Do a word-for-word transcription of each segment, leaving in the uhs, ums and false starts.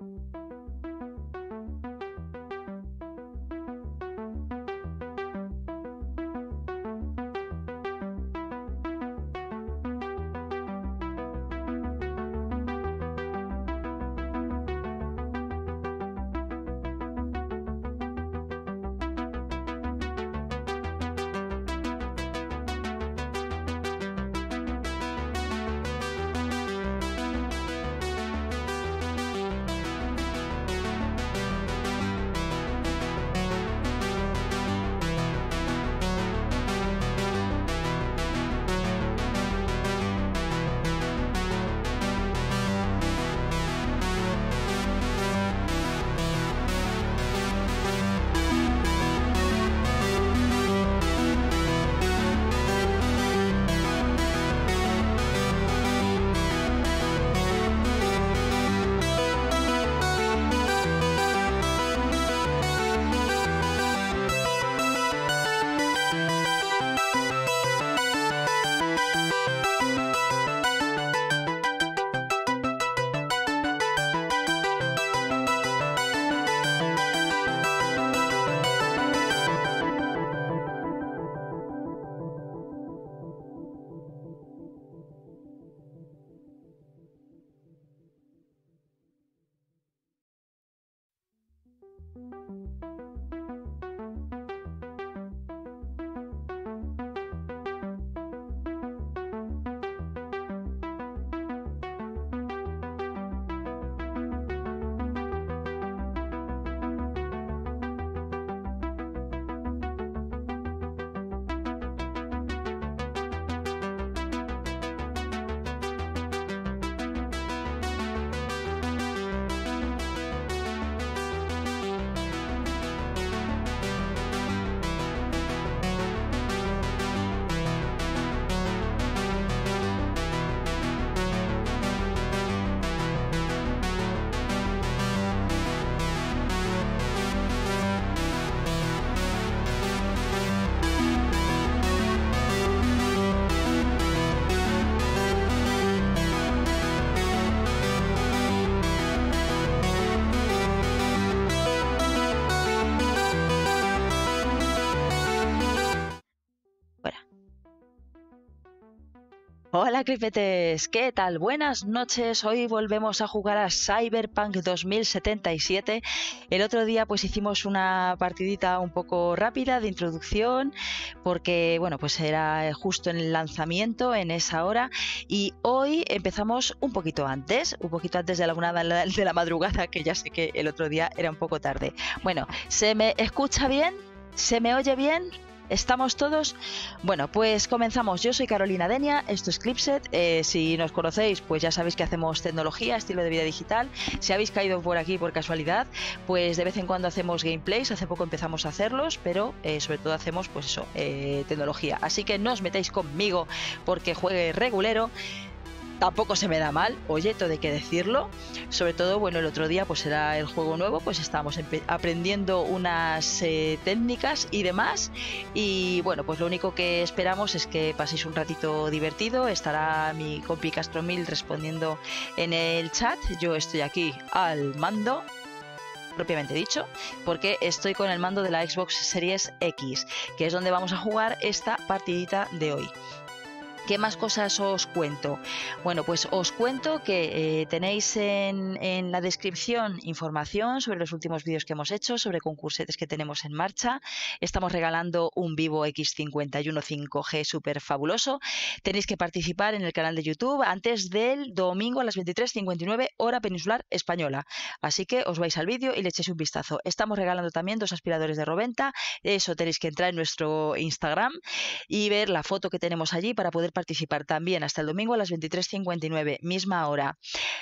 Hola Cripetes, ¿qué tal? Buenas noches. Hoy volvemos a jugar a Cyberpunk dos mil setenta y siete. El otro día pues hicimos una partidita un poco rápida de introducción porque bueno, pues era justo en el lanzamiento, en esa hora, y hoy empezamos un poquito antes, un poquito antes de la una de la madrugada, que ya sé que el otro día era un poco tarde. Bueno, ¿se me escucha bien? ¿Se me oye bien? ¿Estamos todos? Bueno, pues comenzamos. Yo soy Carolina Denia, esto es Clipset. Eh, si nos conocéis, pues ya sabéis que hacemos tecnología, estilo de vida digital. Si habéis caído por aquí por casualidad, pues de vez en cuando hacemos gameplays. Hace poco empezamos a hacerlos, pero eh, sobre todo hacemos pues eso, eh, tecnología. Así que no os metéis conmigo porque juegue regulero. Tampoco se me da mal, oye, todo hay que decirlo. Sobre todo, bueno, el otro día pues era el juego nuevo, pues estábamos aprendiendo unas eh, técnicas y demás. Y bueno, pues lo único que esperamos es que paséis un ratito divertido. Estará mi compi Castromil respondiendo en el chat. Yo estoy aquí al mando, propiamente dicho, porque estoy con el mando de la Xbox Series X, que es donde vamos a jugar esta partidita de hoy. ¿Qué más cosas os cuento? Bueno, pues os cuento que eh, tenéis en, en la descripción información sobre los últimos vídeos que hemos hecho, sobre concursetes que tenemos en marcha. Estamos regalando un Vivo X cincuenta y uno cinco G súper fabuloso. Tenéis que participar en el canal de YouTube antes del domingo a las veintitrés cincuenta y nueve hora peninsular española. Así que os vais al vídeo y le echéis un vistazo. Estamos regalando también dos aspiradores de Roventa. Eso tenéis que entrar en nuestro Instagram y ver la foto que tenemos allí para poder participar también hasta el domingo a las veintitrés cincuenta y nueve, misma hora.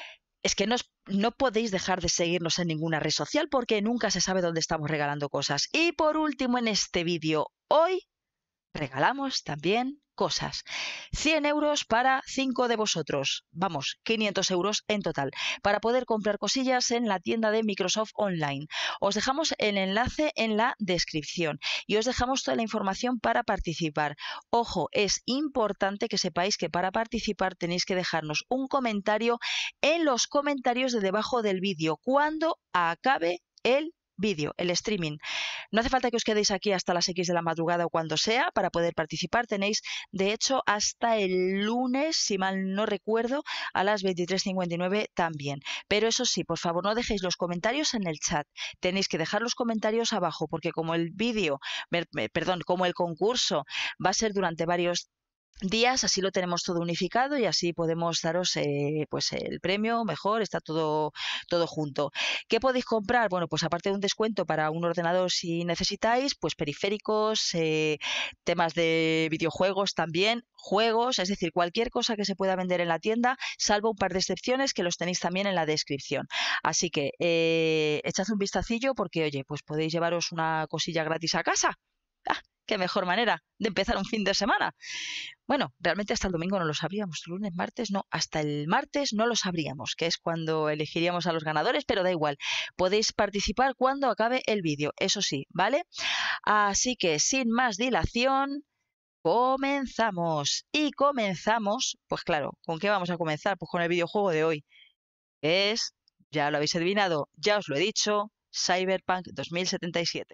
Es que no, no podéis dejar de seguirnos en ninguna red social porque nunca se sabe dónde estamos regalando cosas. Y por último, en este vídeo, hoy regalamos también cosas. cien euros para cinco de vosotros. Vamos, quinientos euros en total, para poder comprar cosillas en la tienda de Microsoft Online. Os dejamos el enlace en la descripción. y os dejamos toda la información para participar. Ojo, es importante que sepáis que para participar tenéis que dejarnos un comentario en los comentarios de debajo del vídeo cuando acabe el vídeo, el streaming. No hace falta que os quedéis aquí hasta las X de la madrugada o cuando sea para poder participar. Tenéis, de hecho, hasta el lunes, si mal no recuerdo, a las veintitrés cincuenta y nueve también. Pero eso sí, por favor, no dejéis los comentarios en el chat. Tenéis que dejar los comentarios abajo porque como el vídeo, perdón, como el concurso va a ser durante varios días, así lo tenemos todo unificado y así podemos daros eh, pues el premio mejor, está todo, todo junto. ¿Qué podéis comprar? Bueno, pues aparte de un descuento para un ordenador si necesitáis, pues periféricos, eh, temas de videojuegos también, juegos, es decir, cualquier cosa que se pueda vender en la tienda, salvo un par de excepciones que los tenéis también en la descripción. Así que eh, echad un vistacillo porque, oye, pues podéis llevaros una cosilla gratis a casa. ¡Ah! ¡Qué mejor manera de empezar un fin de semana! Bueno, realmente hasta el domingo no lo sabríamos, lunes, martes, no, hasta el martes no lo sabríamos, que es cuando elegiríamos a los ganadores, pero da igual, podéis participar cuando acabe el vídeo, eso sí, ¿vale? Así que sin más dilación, comenzamos. Y comenzamos, pues claro, ¿con qué vamos a comenzar? Pues con el videojuego de hoy, que es, ya lo habéis adivinado, ya os lo he dicho, Cyberpunk dos mil setenta y siete.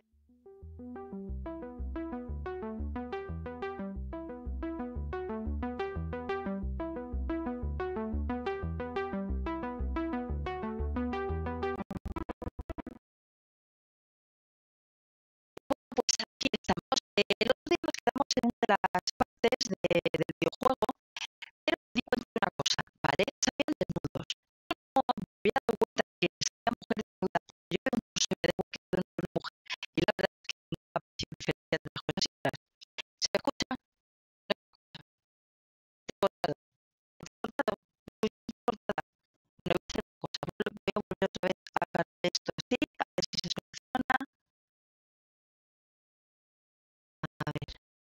Pues aquí estamos. El otro día nos quedamos en una de las partes de, del videojuego, pero me di cuenta de una cosa, ¿vale? Salían desnudos. No me había dado cuenta de que salían mujeres desnudas. Yo veo un trozo y me debo que de una mujer. Y la verdad es que no me pareció diferencia de las cosas y otras. ¿Se me escucha? No me escucha. Te he cortado. Te he cortado. Muy cortada. No voy a hacer una cosa. Voy a volver otra vez a agarrar esto así, a ver si se soluciona. A ver.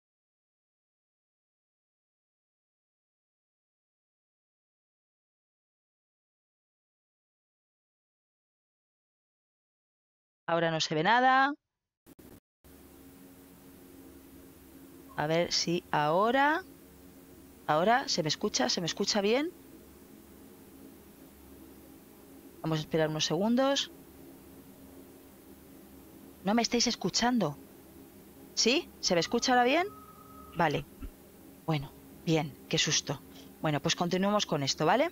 Ahora no se ve nada. A ver si ahora... Ahora se me escucha, se me escucha bien. Vamos a esperar unos segundos. ¿No me estáis escuchando? ¿Sí? ¿Se me escucha ahora bien? Vale. Bueno, bien, qué susto. Bueno, pues continuemos con esto, ¿vale?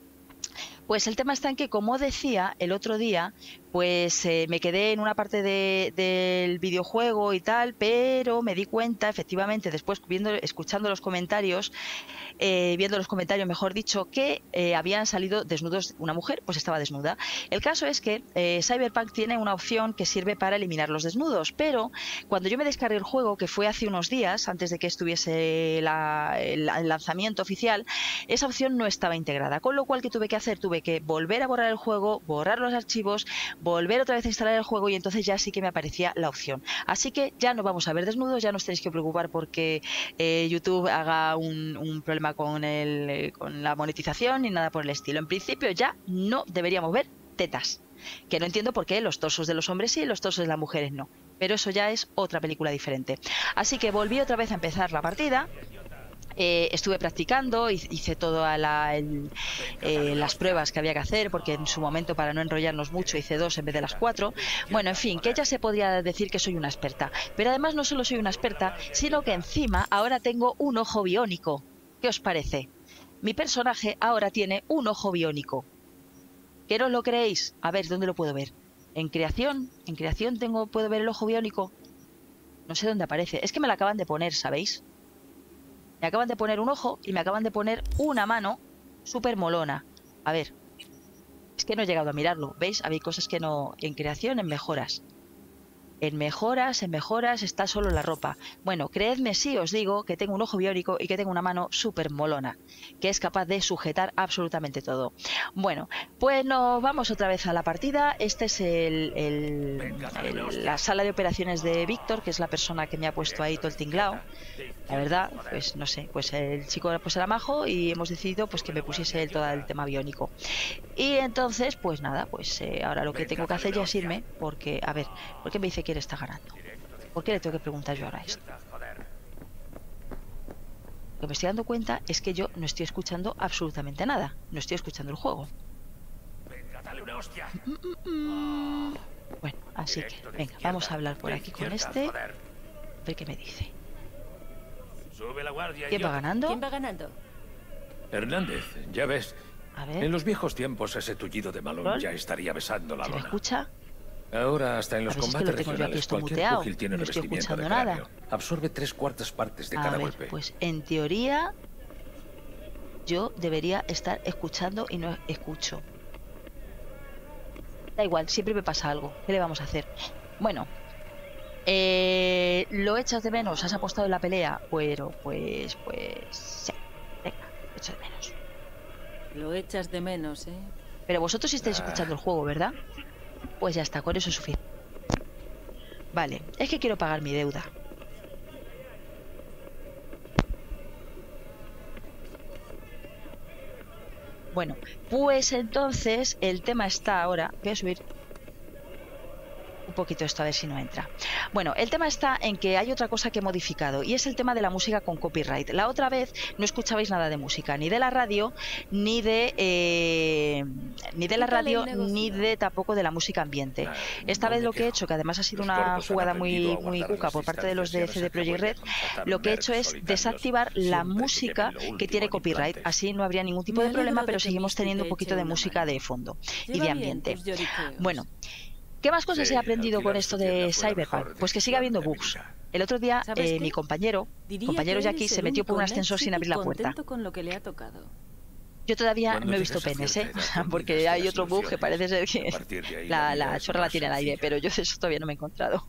Pues el tema está en que, como decía el otro día, pues eh, me quedé en una parte de, del videojuego y tal, pero me di cuenta, efectivamente, después viendo, escuchando los comentarios, eh, viendo los comentarios, mejor dicho, que eh, habían salido desnudos, una mujer, pues estaba desnuda. El caso es que eh, Cyberpunk tiene una opción que sirve para eliminar los desnudos, pero cuando yo me descargué el juego, que fue hace unos días, antes de que estuviese la, el, el lanzamiento oficial, esa opción no estaba integrada, con lo cual, ¿qué tuve que hacer? Tuve que volver a borrar el juego, borrar los archivos, volver otra vez a instalar el juego y entonces ya sí que me aparecía la opción. Así que ya no vamos a ver desnudos, ya no os tenéis que preocupar porque eh, YouTube haga un, un problema con, el, con la monetización ni nada por el estilo. En principio ya no deberíamos ver tetas, que no entiendo por qué los torsos de los hombres sí y los torsos de las mujeres no, pero eso ya es otra película diferente. Así que volví otra vez a empezar la partida. Eh, estuve practicando, hice todas la, eh, las pruebas que había que hacer, porque en su momento, para no enrollarnos mucho, hice dos en vez de las cuatro. Bueno, en fin, que ya se podría decir que soy una experta. Pero además no solo soy una experta, sino que encima ahora tengo un ojo biónico. ¿Qué os parece? Mi personaje ahora tiene un ojo biónico. ¿Qué no os lo creéis? A ver, ¿dónde lo puedo ver? ¿En creación? ¿En creación tengo, puedo ver el ojo biónico? No sé dónde aparece. Es que me lo acaban de poner, ¿sabéis? Me acaban de poner un ojo y me acaban de poner una mano súper molona. A ver, es que no he llegado a mirarlo. ¿Veis? Había cosas que no... En creación, en mejoras. En mejoras, en mejoras está solo la ropa. Bueno, creedme si os digo que tengo un ojo biónico y que tengo una mano súper molona, que es capaz de sujetar absolutamente todo. Bueno, pues nos vamos otra vez a la partida. Este es el, el, el, la sala de operaciones de Víctor, que es la persona que me ha puesto ahí todo el tinglao. La verdad, pues no sé, pues el chico pues era majo y hemos decidido pues que me pusiese él todo el tema biónico. Y entonces, pues nada, pues eh, ahora lo que tengo que hacer ya es irme, porque, a ver, ¿por qué me dice que él está ganando? ¿Por qué le tengo que preguntar yo ahora esto? Lo que me estoy dando cuenta es que yo no estoy escuchando absolutamente nada. No estoy escuchando el juego. Venga, dale una hostia. Mm, mm, mm. Bueno, así que, venga, vamos a hablar por aquí con este. A ver qué me dice. Sube la guardia. ¿Quién va ganando? ¿Quién va ganando? Hernández, ya ves. A ver. En los viejos tiempos ese tullido de Malone ¿Rol? ya estaría besando la ¿Se me lona. escucha? Ahora, hasta en los A ver, si es que combates lo tengo yo aquí regionales, esto cualquier muteado. púgil tiene No estoy revestimiento de escuchando cráneo. nada. Absorbe tres cuartas partes de A cada ver, golpe. pues en teoría yo debería estar escuchando y no escucho. Da igual, siempre me pasa algo. ¿Qué le vamos a hacer? Bueno, eh, ¿lo echas de menos? ¿Has apostado en la pelea? Pero pues, pues, sí. Venga, lo echo de menos. Lo echas de menos, ¿eh? Pero vosotros sí estáis escuchando el juego, ¿verdad? Pues ya está, con eso es suficiente. Vale, es que quiero pagar mi deuda. Bueno, pues entonces el tema está ahora... Voy a subir un poquito esto a ver si no entra. Bueno, el tema está en que hay otra cosa que he modificado y es el tema de la música con copyright. La otra vez no escuchabais nada de música, ni de la radio, ni de eh, ni de la radio, ni de tampoco de la música ambiente. Esta vez lo que he hecho, que además ha sido una jugada muy, muy cuca por parte de los de C D Projekt Red, lo que he hecho es desactivar la música que tiene copyright. Así no habría ningún tipo de problema, pero seguimos teniendo un poquito de música de fondo y de ambiente. Bueno, ¿qué más cosas Sí, he aprendido con alquilar esto su tienda de fue la Cyberpunk? mejor Pues que sigue habiendo decisión de mi bugs. vida. El otro día ¿Sabes eh, qué? mi compañero, Diría compañero que Jackie, eres se el metió por un único ascensor sin Netflix abrir la puerta. contento con lo que le ha tocado. Yo todavía Cuando no he visto llegas a penes, ¿eh? cierta edad, Porque olvidas hay las otro bug que ilusiones. parece ser que A partir de ahí, la, la vida la es chorra la más tiene al aire, sencilla. pero yo de eso todavía no me he encontrado.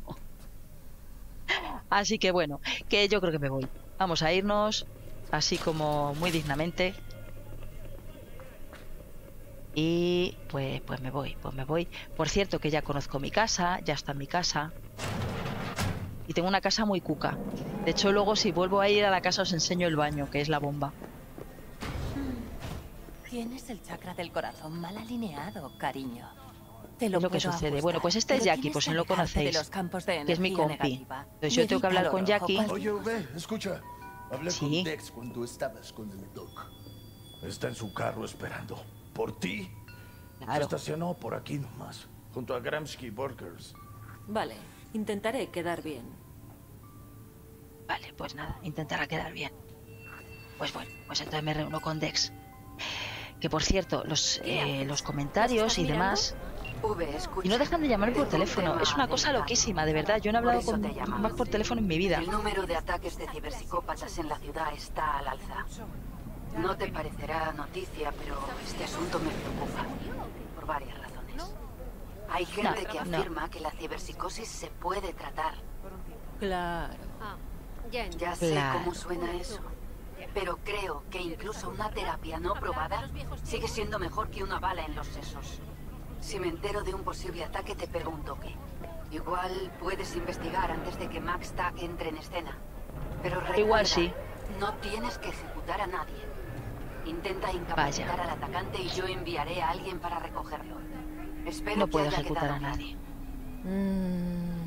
Así que bueno, que yo creo que me voy. Vamos a irnos así como muy dignamente. Y pues, pues me voy, pues me voy. Por cierto que ya conozco mi casa, ya está en mi casa. Y tengo una casa muy cuca. De hecho luego si vuelvo a ir a la casa os enseño el baño, que es la bomba. Tienes el chakra del corazón mal alineado, cariño. Te Es lo lo que puedo sucede. ajustar, Bueno, pues este es pero Jackie, tienes por si que no lo alejarte de conocéis, los campos de que es mi energía compi. negativa. Entonces yo tengo que hablar con Medítalo, Jackie. rojo, Oye, ve, escucha. Hablé Sí. con Dex cuando estabas con el Doc. Está en su carro esperando. ¿Por ti? Se Claro. estacionó por aquí nomás, junto a Gramsci Burgers. Vale, intentaré quedar bien. Vale, pues nada, intentará quedar bien. Pues bueno, pues entonces me reúno con Dex. Que por cierto, los, eh, los comentarios y demás... V, escucha. Y no dejan de llamarme por Tengo un teléfono. tema Es una cosa delicado. loquísima, de verdad. Yo no he Por hablado eso con, te llamaba. más por teléfono en mi vida. El número de ataques de ciberpsicópatas en la ciudad está al alza. No te parecerá noticia, pero este asunto me preocupa. Por varias razones. Hay gente No, que no. afirma que la ciberpsicosis se puede tratar. Claro. Ah, ya entiendo. Ya sé Claro. cómo suena eso. Pero creo que incluso una terapia no probada sigue siendo mejor que una bala en los sesos. Si me entero de un posible ataque, te pego un toque. Igual puedes investigar antes de que Max Tack entre en escena. Pero recuerda, Igual sí. no tienes que ejecutar a nadie. Intenta incapacitar Vaya. al atacante y yo enviaré a alguien para recogerlo. Espero No que puedo haya ejecutar quedado a claro. nadie. Mm,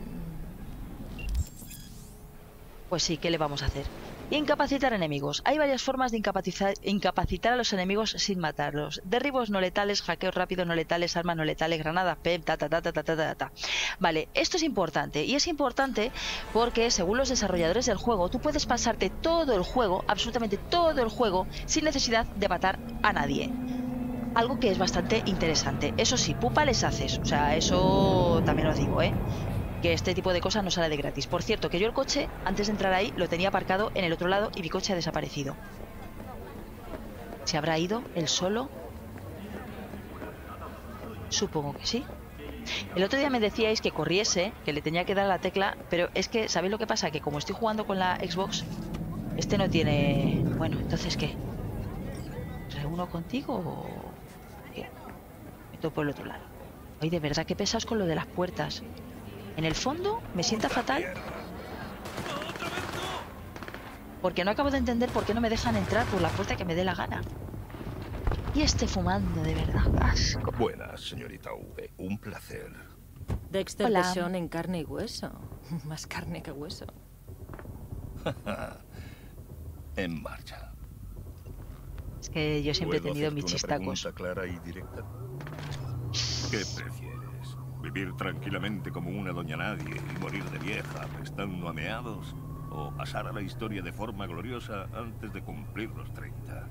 Pues sí, ¿qué le vamos a hacer? Incapacitar enemigos. Hay varias formas de incapacitar, incapacitar a los enemigos sin matarlos. Derribos no letales, hackeos rápidos no letales, armas no letales, granadas, P E M, ta ta ta ta ta ta ta ta. Vale, esto es importante. Y es importante porque, según los desarrolladores del juego, tú puedes pasarte todo el juego, absolutamente todo el juego, sin necesidad de matar a nadie. Algo que es bastante interesante. Eso sí, pupa les haces. O sea, eso también os digo, ¿eh? Que este tipo de cosas no sale de gratis. Por cierto, que yo el coche, antes de entrar ahí, lo tenía aparcado en el otro lado y mi coche ha desaparecido. ¿Se habrá ido él solo? Supongo que sí. El otro día me decíais que corriese, que le tenía que dar a la tecla, pero es que, ¿sabéis lo que pasa? Que como estoy jugando con la Xbox, este no tiene... Bueno, entonces, ¿qué? ¿Reúno contigo o qué? Me topo por el otro lado. Ay, de verdad, qué pesados con lo de las puertas. En el fondo me sienta fatal porque no acabo de entender por qué no me dejan entrar por la puerta que me dé la gana. Y este fumando, de verdad, asco. Buenas, señorita V. Un placer. Dexter Hola. Deshawn en carne y hueso. Más carne que hueso. En marcha. Es que yo siempre he ¿Puedo tenido mis hacerte una chistacos. pregunta clara y directa? ¿Qué prefieres? ¿Vivir tranquilamente como una doña nadie y morir de vieja apestando a meados? ¿O pasar a la historia de forma gloriosa antes de cumplir los treinta?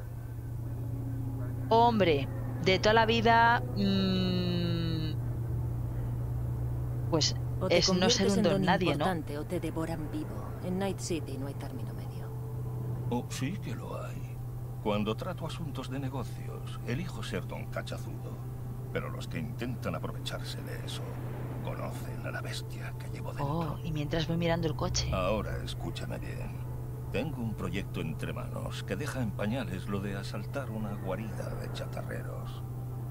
Hombre, de toda la vida... mmm, pues O te es no ser conviertes un en don don nadie, ¿no? importante o te devoran vivo. En Night City no hay término medio. Oh, sí que lo hay. Cuando trato asuntos de negocios, elijo ser don cachazudo. Pero los que intentan aprovecharse de eso, conocen a la bestia que llevo dentro. Oh, y mientras voy mirando el coche. Ahora escúchame bien. Tengo un proyecto entre manos que deja en pañales lo de asaltar una guarida de chatarreros.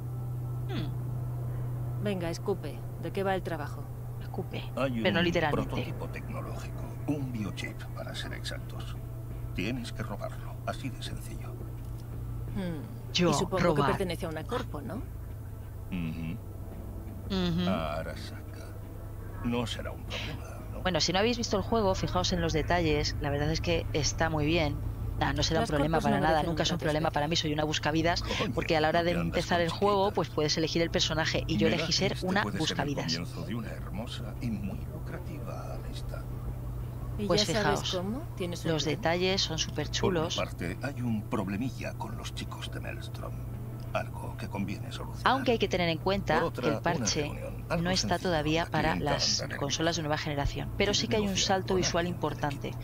Hmm, Venga, escupe. ¿De qué va el trabajo? escupe, Hay pero no un literalmente. prototipo tecnológico, un biochip para ser exactos. Tienes que robarlo, así de sencillo. Hmm. Yo, y supongo robar. que pertenece a una corpo, ¿no? Ujú. Ujú. Arasaka. No será un problema, ¿no? Bueno, si no habéis visto el juego, fijaos en los detalles. La verdad es que está muy bien. Nah, no será Las un problema corpos para no nada. merecen Nunca un es un trato problema especial. para mí. Soy una buscavidas. Coño, Porque a la hora no de te andas empezar con el juego, chiquitas. pues puedes elegir el personaje. Y yo Me da elegí que ser este una puede ser el buscavidas. comienzo de una hermosa y muy lucrativa amistad. ¿Y Pues ya fijaos, sabes cómo? ¿Tienes un Los plan? detalles son súper Por chulos. una parte, hay un problemilla con los chicos de Maelstrom. Algo que conviene solucionar. Aunque hay que tener en cuenta Por otra, que el una parche reunión, algo no está sencillo, todavía la para clienta las anda consolas de nueva generación. Pero sí que hay un negociar salto con visual alguien del importante. equipo.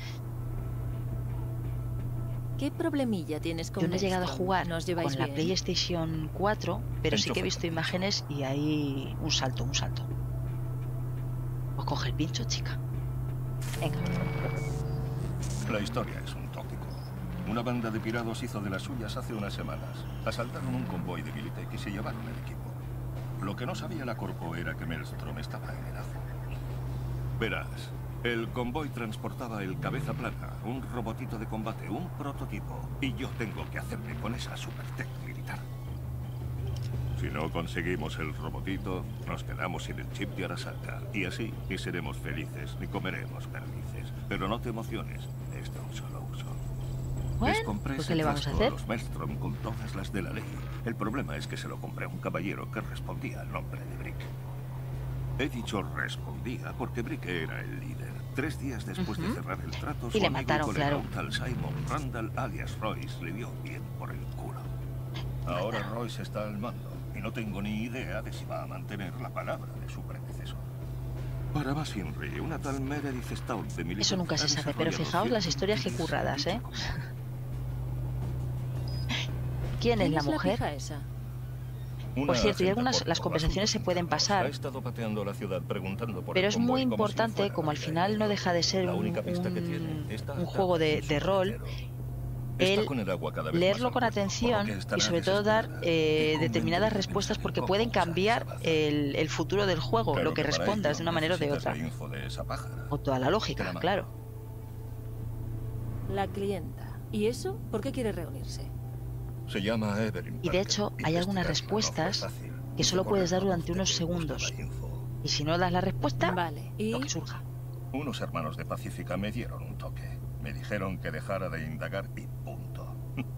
¿Qué problemilla tienes con Yo no he llegado a Maelstrom? jugar ¿Nos con lleváis la bien? PlayStation cuatro, pero sí que he Enchufe visto con pincho. imágenes y hay un salto, un salto. Pues coge el pincho, chica. Venga. La historia es un tópico. Una banda de pirados hizo de las suyas hace unas semanas. Asaltaron un convoy de Militech y se llevaron el equipo. Lo que no sabía la Corpo era que Maelstrom estaba en el ajo. Verás, el convoy transportaba el cabeza plana, un robotito de combate, un prototipo. Y yo tengo que hacerme con esa supertech militar. Si no conseguimos el robotito, nos quedamos sin el chip de Arasaka. Y así ni seremos felices, ni comeremos perdices. Pero no te emociones, es de un solo uso. Les Bueno, compré pues ese ¿qué le vamos a frasco hacer? los Maelstrom con todas las de la ley. El problema es que se lo compré a un caballero que respondía al nombre de Brick. He dicho respondía porque Brick era el líder. Tres días después Ujú. de cerrar el trato, Y su le amigo mataron, y colega, claro. un tal Simon Randall alias Royce le dio bien por el culo. Ahora Royce está al mando y no tengo ni idea de si va a mantener la palabra de su predecesor. Para más Inri, una tal Meredith Stout de Militech Eso nunca ha se sabe, pero desarrollado fijaos las cierto historias que interés curradas, en ¿eh? dicha cosa. ¿Quién es ¿Quién la es la mujer? pija esa? Una Por cierto, y agente algunas corpo, las conversaciones se asuntos pueden internos. pasar, Ha estado pateando la ciudad preguntando por pero el es convoy muy como si importante, fuera como al la final ley. no deja de ser La un, única pista que un- tiene está un atada juego de, en su de rol, maletero. Está el con el agua cada vez leerlo más con al cuerpo, atención por lo que estará y sobre todo dar desesperada. eh, Te determinadas convendría respuestas pensar porque en pueden cómo usar cambiar esa baza. el, el futuro del juego, Claro lo que para respondas ello de una manera o de necesitas otra. la info de esa pájara. O toda la Te lógica, la mando. claro. La clienta. ¿Y eso? ¿Por qué quiere reunirse? Se llama Evelyn Y de Parker. hecho, hay algunas Investigarla no fue respuestas fácil. que solo Hice puedes dar correr la durante voz de unos que segundos. buscaba info. Y si no das la respuesta, Vale. ¿Y lo que surja. Unos hermanos de Pacífica me dieron un toque. Me dijeron que dejara de indagar y punto.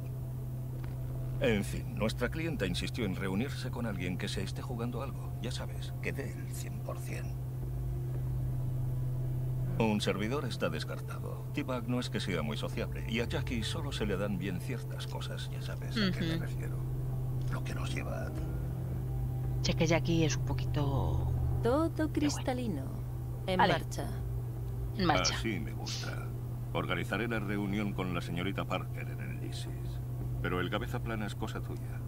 En fin, nuestra clienta insistió en reunirse con alguien que se esté jugando algo. Ya sabes, que dé el cien por cien. Un servidor está descartado. T-Bag no es que sea muy sociable. Y a Jackie solo se le dan bien ciertas cosas. Ya sabes a qué me Ujú. refiero. Lo que nos lleva a ti. Sé que Jackie es un poquito todo cristalino? En Vale. marcha. en marcha. Así me gusta. Organizaré la reunión con la señorita Parker en el Lysis. Pero el cabeza plana es cosa tuya.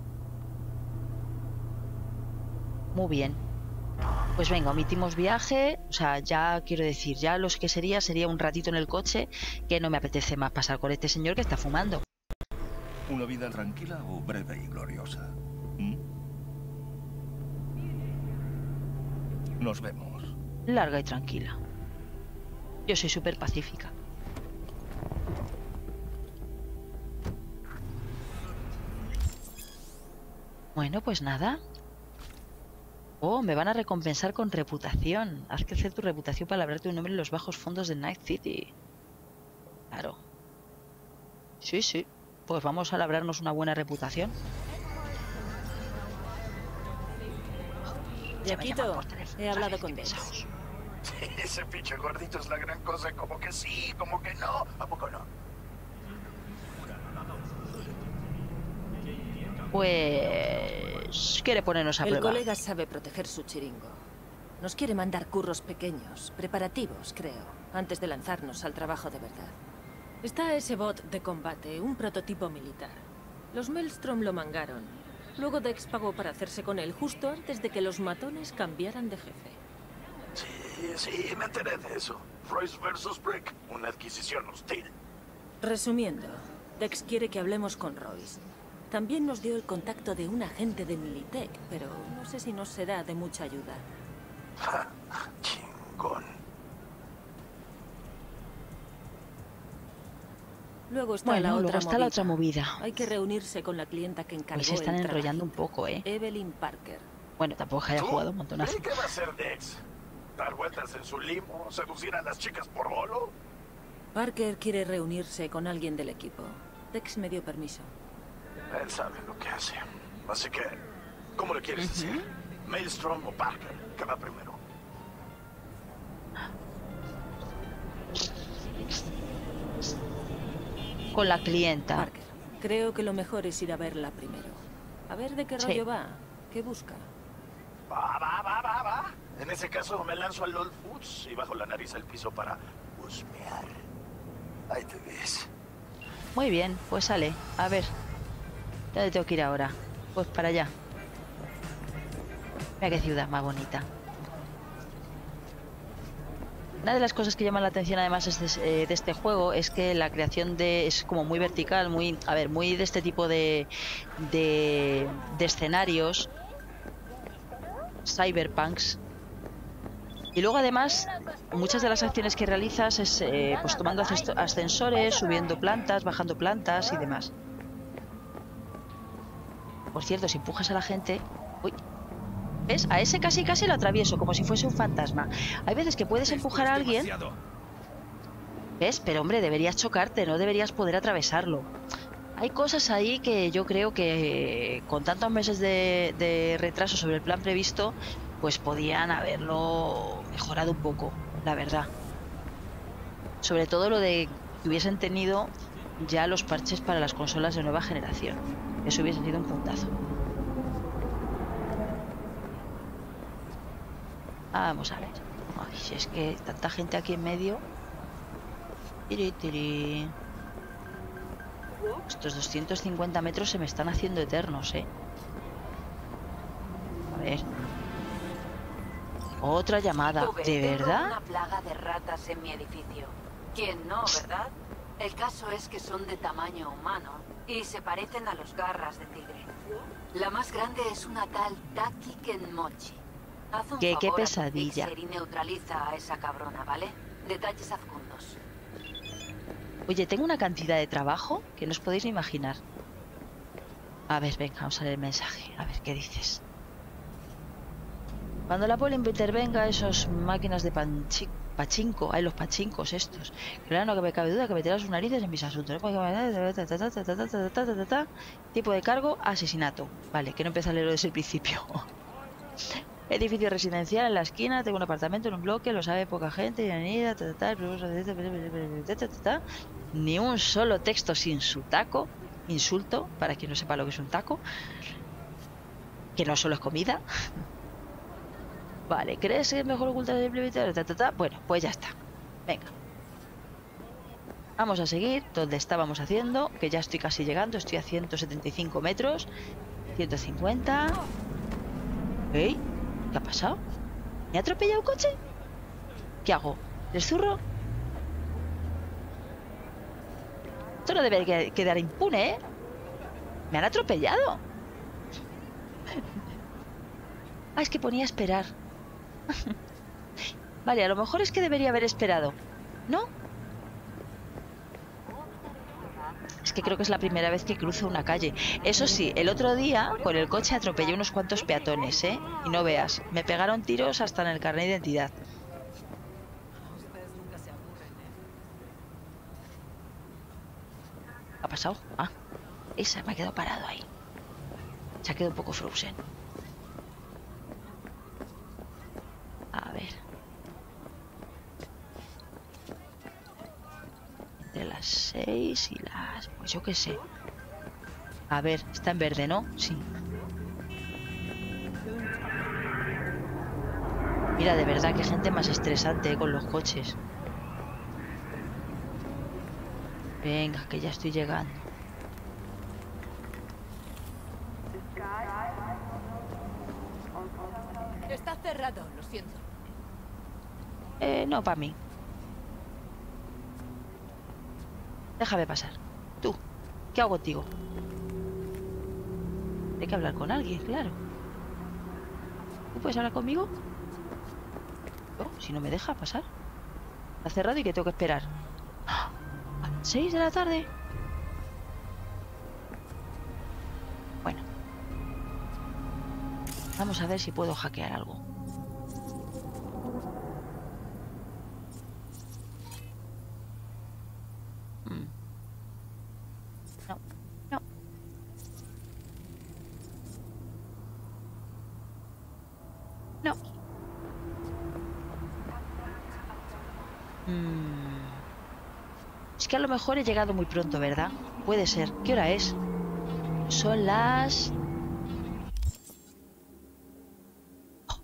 Muy bien. Pues venga, omitimos viaje. O sea, ya quiero decir, ya lo que sería sería un ratito en el coche, que no me apetece más pasar con este señor que está fumando. ¿Una vida tranquila o breve y gloriosa? ¿Mm? Nos vemos. Larga y tranquila. Yo soy súper pacífica. Bueno, pues nada. Oh, me van a recompensar con reputación. Haz crecer tu reputación para labrarte un nombre en los bajos fondos de Night City. Claro. Sí, sí. Pues vamos a labrarnos una buena reputación. Yaquito, he hablado con Dex. Ese pinche gordito es la gran cosa, como que sí, como que no. ¿A poco no? Pues... quiere ponernos a El prueba. colega sabe proteger su chiringo. Nos quiere mandar curros pequeños, preparativos, creo, antes de lanzarnos al trabajo de verdad. Está ese bot de combate, un prototipo militar. Los Maelstrom lo mangaron. Luego Dex pagó para hacerse con él justo antes de que los matones cambiaran de jefe. Sí, sí, me enteré de eso. Royce versus Brick, una adquisición hostil. Resumiendo, Dex quiere que hablemos con Royce. También nos dio el contacto de un agente de Militech, pero no sé si nos será de mucha ayuda. Ja, chingón. Luego está Bueno, la luego otra está movida. la otra movida. Hay que reunirse con la clienta que encargó Pues se están el enrollando un trabajito. poco, ¿eh? Evelyn Parker. Bueno, tampoco que haya ¿Tú? jugado un montonazo. ¿Y qué va a hacer Dex? ¿Dar vueltas en su limo? ¿Seducir a las chicas por bolo? Parker quiere reunirse con alguien del equipo. Dex me dio permiso. Él sabe lo que hace. Así que, ¿cómo le quieres decir? ¿Maelstrom o Parker? ¿Qué va primero? Con la clienta. Parker, creo que lo mejor es ir a verla primero. A ver de qué Sí. rollo va. ¿Qué busca? Va, va, va, va, va. En ese caso me lanzo al LOL Foods y bajo la nariz al piso para husmear. Ahí te ves. Muy bien, pues sale. A ver. ¿Dónde tengo que ir ahora? Pues para allá. Mira qué ciudad más bonita. Una de las cosas que llaman la atención además es de, eh, de este juego es que la creación de es como muy vertical, muy, a ver, muy de este tipo de, de, de escenarios cyberpunks. Y luego además muchas de las acciones que realizas es eh, pues tomando ascesto- ascensores, subiendo plantas, bajando plantas y demás. Por cierto, si empujas a la gente... Uy, ¿ves? A ese casi casi lo atravieso, como si fuese un fantasma. Hay veces que puedes empujar a alguien... ¿Ves? Pero hombre, deberías chocarte, no deberías poder atravesarlo. Hay cosas ahí que yo creo que con tantos meses de, de retraso sobre el plan previsto, pues podían haberlo mejorado un poco, la verdad. Sobre todo lo de que hubiesen tenido ya los parches para las consolas de nueva generación. Eso hubiese sido un puntazo. Vamos a ver. Ay, si es que tanta gente aquí en medio. Tiri, tiri. Estos doscientos cincuenta metros se me están haciendo eternos, ¿eh? A ver. Otra llamada. Tuve, ¿De tengo verdad? una plaga de ratas en mi edificio. ¿Quién no, verdad? El caso es que son de tamaño humano y se parecen a los garras de tigre. La más grande es una tal Taki Kenmochi. Haz un Qué- qué favor a tu pesadilla. Pixar y neutraliza a esa cabrona, ¿vale? Detalles adjuntos. Oye, tengo una cantidad de trabajo que no os podéis ni imaginar. A ver, venga, vamos a leer el mensaje. A ver, ¿qué dices? Cuando la poli intervenga, esos máquinas de panchi- pachinko, hay los pachincos estos. Claro, no que me cabe duda que meterá sus narices en mis asuntos. Tipo de cargo, asesinato. Vale, que no empieza a leerlo desde el principio. Edificio residencial en la esquina, tengo un apartamento en un bloque, lo sabe poca gente, ni un solo texto sin su taco, insulto, para quien no sepa lo que es un taco, que no solo es comida. Vale, ¿crees que es mejor ocultar el implementar? Bueno, pues ya está. Venga. Vamos a seguir donde estábamos haciendo, que ya estoy casi llegando, estoy a ciento setenta y cinco metros, ciento cincuenta. ¿Ey? ¿Qué ha pasado? ¿Me ha atropellado un coche? ¿Qué hago? ¿Les zurro? Esto no debe que- quedar impune, ¿eh? Me han atropellado. Ah, es que ponía esperar. Vale, a lo mejor es que debería haber esperado. ¿No? Es que creo que es la primera vez que cruzo una calle. Eso sí, el otro día con el coche atropellé unos cuantos peatones, ¿eh? Y no veas, me pegaron tiros hasta en el carnet de identidad. ¿Qué ha pasado? Ah, esa me ha quedado parado ahí. Se ha quedado un poco frozen. A ver. Entre las seis y las... Pues yo qué sé. A ver, está en verde, ¿no? Sí. Mira, de verdad, qué gente más estresante, ¿eh? Con los coches. Venga, que ya estoy llegando. Está cerrado, lo siento. Eh, no, para mí. Déjame pasar. Tú, ¿qué hago contigo? Hay que hablar con alguien, claro. ¿Tú puedes hablar conmigo? No, si no me deja pasar. Está cerrado y que tengo que esperar. ¡Ah! ¿A las seis de la tarde? Bueno. Vamos a ver si puedo hackear algo. Mm. No, no. No. Mm. Es que a lo mejor he llegado muy pronto, ¿verdad? Puede ser. ¿Qué hora es? Son las... Oh.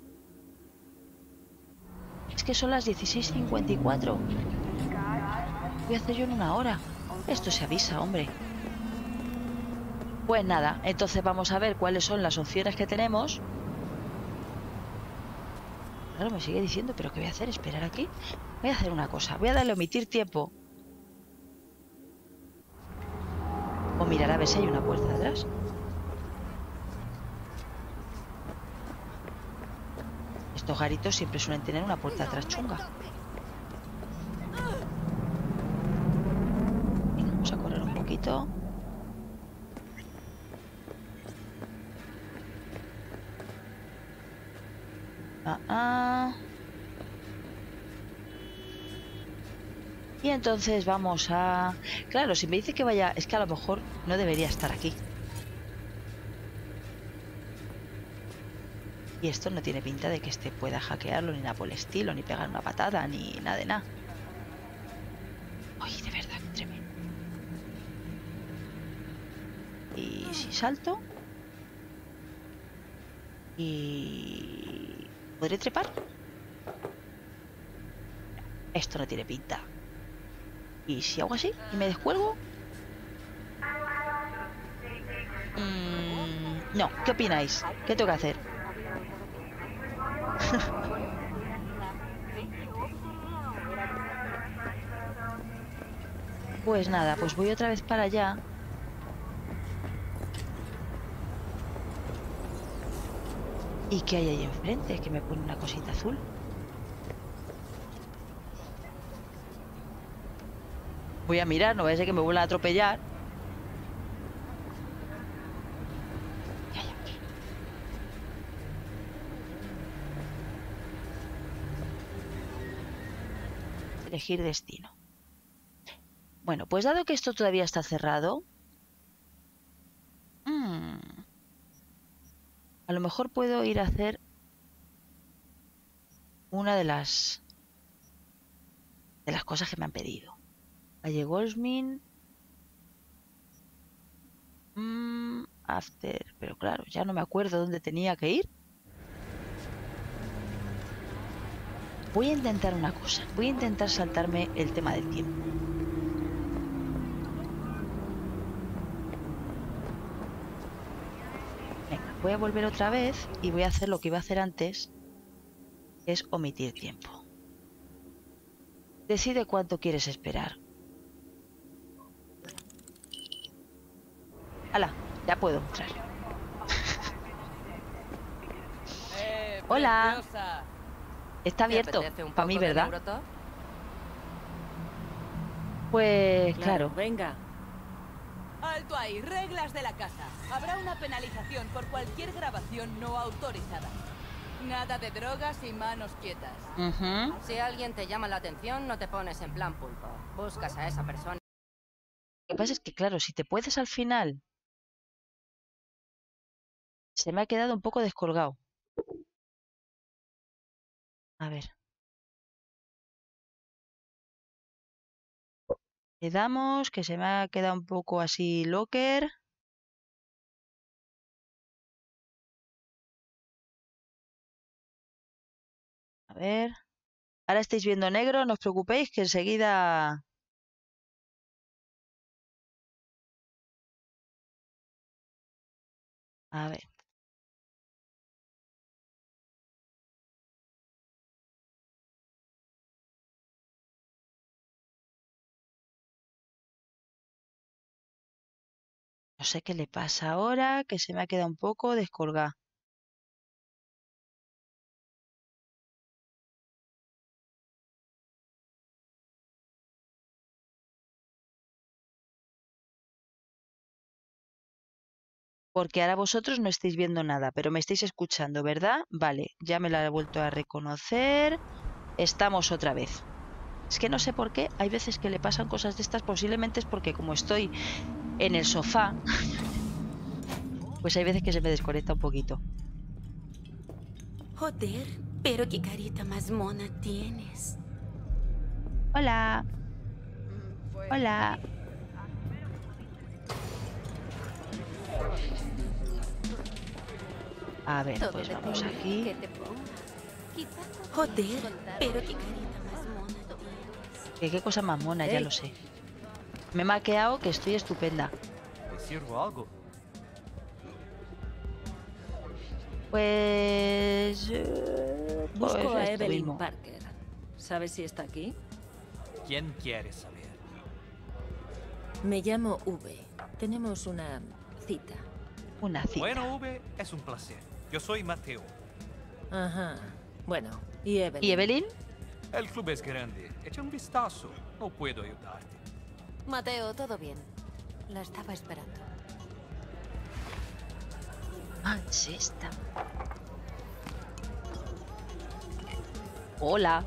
Es que son las dieciséis cincuenta y cuatro. ¿Qué voy a hacer yo en una hora? Esto se avisa, hombre. Pues nada, entonces vamos a ver cuáles son las opciones que tenemos. Claro, me sigue diciendo, pero ¿qué voy a hacer? ¿Esperar aquí? Voy a hacer una cosa. Voy a darle a omitir tiempo. O mirar a ver si hay una puerta atrás. Estos garitos siempre suelen tener una puerta atrás chunga. Venga, vamos a correr un poquito. Ah, ah. Y entonces vamos a... Claro, si me dice que vaya... Es que a lo mejor no debería estar aquí. Y esto no tiene pinta de que este pueda hackearlo, ni nada por el estilo, ni pegar una patada, ni nada de nada. Uy, de verdad, qué tremendo. Y si salto... Y... ¿Podré trepar? Esto no tiene pinta. ¿Y si hago así y me descuelgo? Mm, no, ¿qué opináis? ¿Qué tengo que hacer? Pues nada, pues voy otra vez para allá. ¿Y qué hay ahí enfrente? Que me pone una cosita azul. Voy a mirar, no vaya a ser que me vuelvan a atropellar. ¿Qué hay aquí? Elegir destino. Bueno, pues dado que esto todavía está cerrado... Mmm, a lo mejor puedo ir a hacer una de las de las cosas que me han pedido. Calle Goldsmith. Mm, after. Pero claro, ya no me acuerdo dónde tenía que ir. Voy a intentar una cosa. Voy a intentar saltarme el tema del tiempo. Venga, voy a volver otra vez y voy a hacer lo que iba a hacer antes, que es omitir tiempo. Decide cuánto quieres esperar. ¡Hala! Ya puedo entrar. Eh, Hola. preciosa. Está abierto. Para mí, ¿verdad? Neurotop? Pues claro. Venga. Alto ahí, reglas de la casa. Habrá una penalización por cualquier grabación no autorizada. Nada de drogas y manos quietas. Uh-huh. Si alguien te llama la atención, no te pones en plan pulpo. Buscas a esa persona. Lo que pasa es que, claro, si te puedes al final... Se me ha quedado un poco descolgado. A ver. Le damos, que se me ha quedado un poco así locker. A ver. Ahora estáis viendo negro, no os preocupéis que enseguida... A ver. No sé qué le pasa ahora, que se me ha quedado un poco descolgado. Porque ahora vosotros no estáis viendo nada, pero me estáis escuchando, ¿verdad? Vale, ya me la he vuelto a reconocer. Estamos otra vez. Es que no sé por qué, hay veces que le pasan cosas de estas, posiblemente es porque como estoy en el sofá, pues hay veces que se me desconecta un poquito. Joder, pero qué carita más mona tienes. Hola. Hola. A ver, Todo pues depende vamos de aquí. qué te ponga. Quizá Joder, pero qué carita más mona tienes. Que qué cosa más mona, ya Ey. lo sé. Me he maqueado que estoy estupenda. ¿Te sirvo algo? Pues... eh, pues Busco a esto Evelyn mismo. Parker. ¿Sabes si está aquí? ¿Quién quiere saber? Me llamo V. Tenemos una cita. Una cita. Bueno, V, es un placer. Yo soy Mateo. Ajá. Bueno, ¿y Evelyn? ¿Y Evelyn? El club es grande. Echa un vistazo. No puedo ayudarte. Mateo, todo bien. La estaba esperando. Ah, es esta. Hola.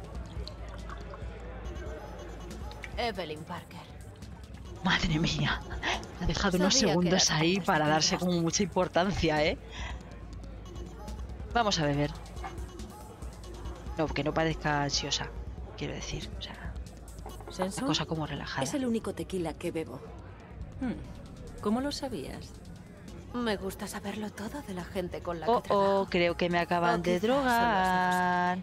Evelyn Parker. Madre mía. Ha dejado unos Sabía que segundos era ahí capaz de para darse encontrarte. como mucha importancia, ¿eh? Vamos a beber. No, que no parezca ansiosa, quiero decir. O sea, una ¿Senso? cosa como relajada. Es el único tequila que bebo. Hmm. ¿Cómo lo sabías? Me gusta saberlo todo de la gente con la Oh, que trabajo. oh, creo que me acaban O de quizás son los drogar.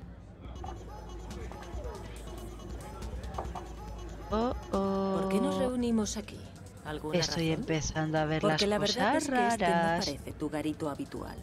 Oh, oh. ¿Por qué nos reunimos aquí? ¿Alguna Estoy razón? empezando a ver Porque la las verdad cosas es que este no raras. parece tu garito habitual.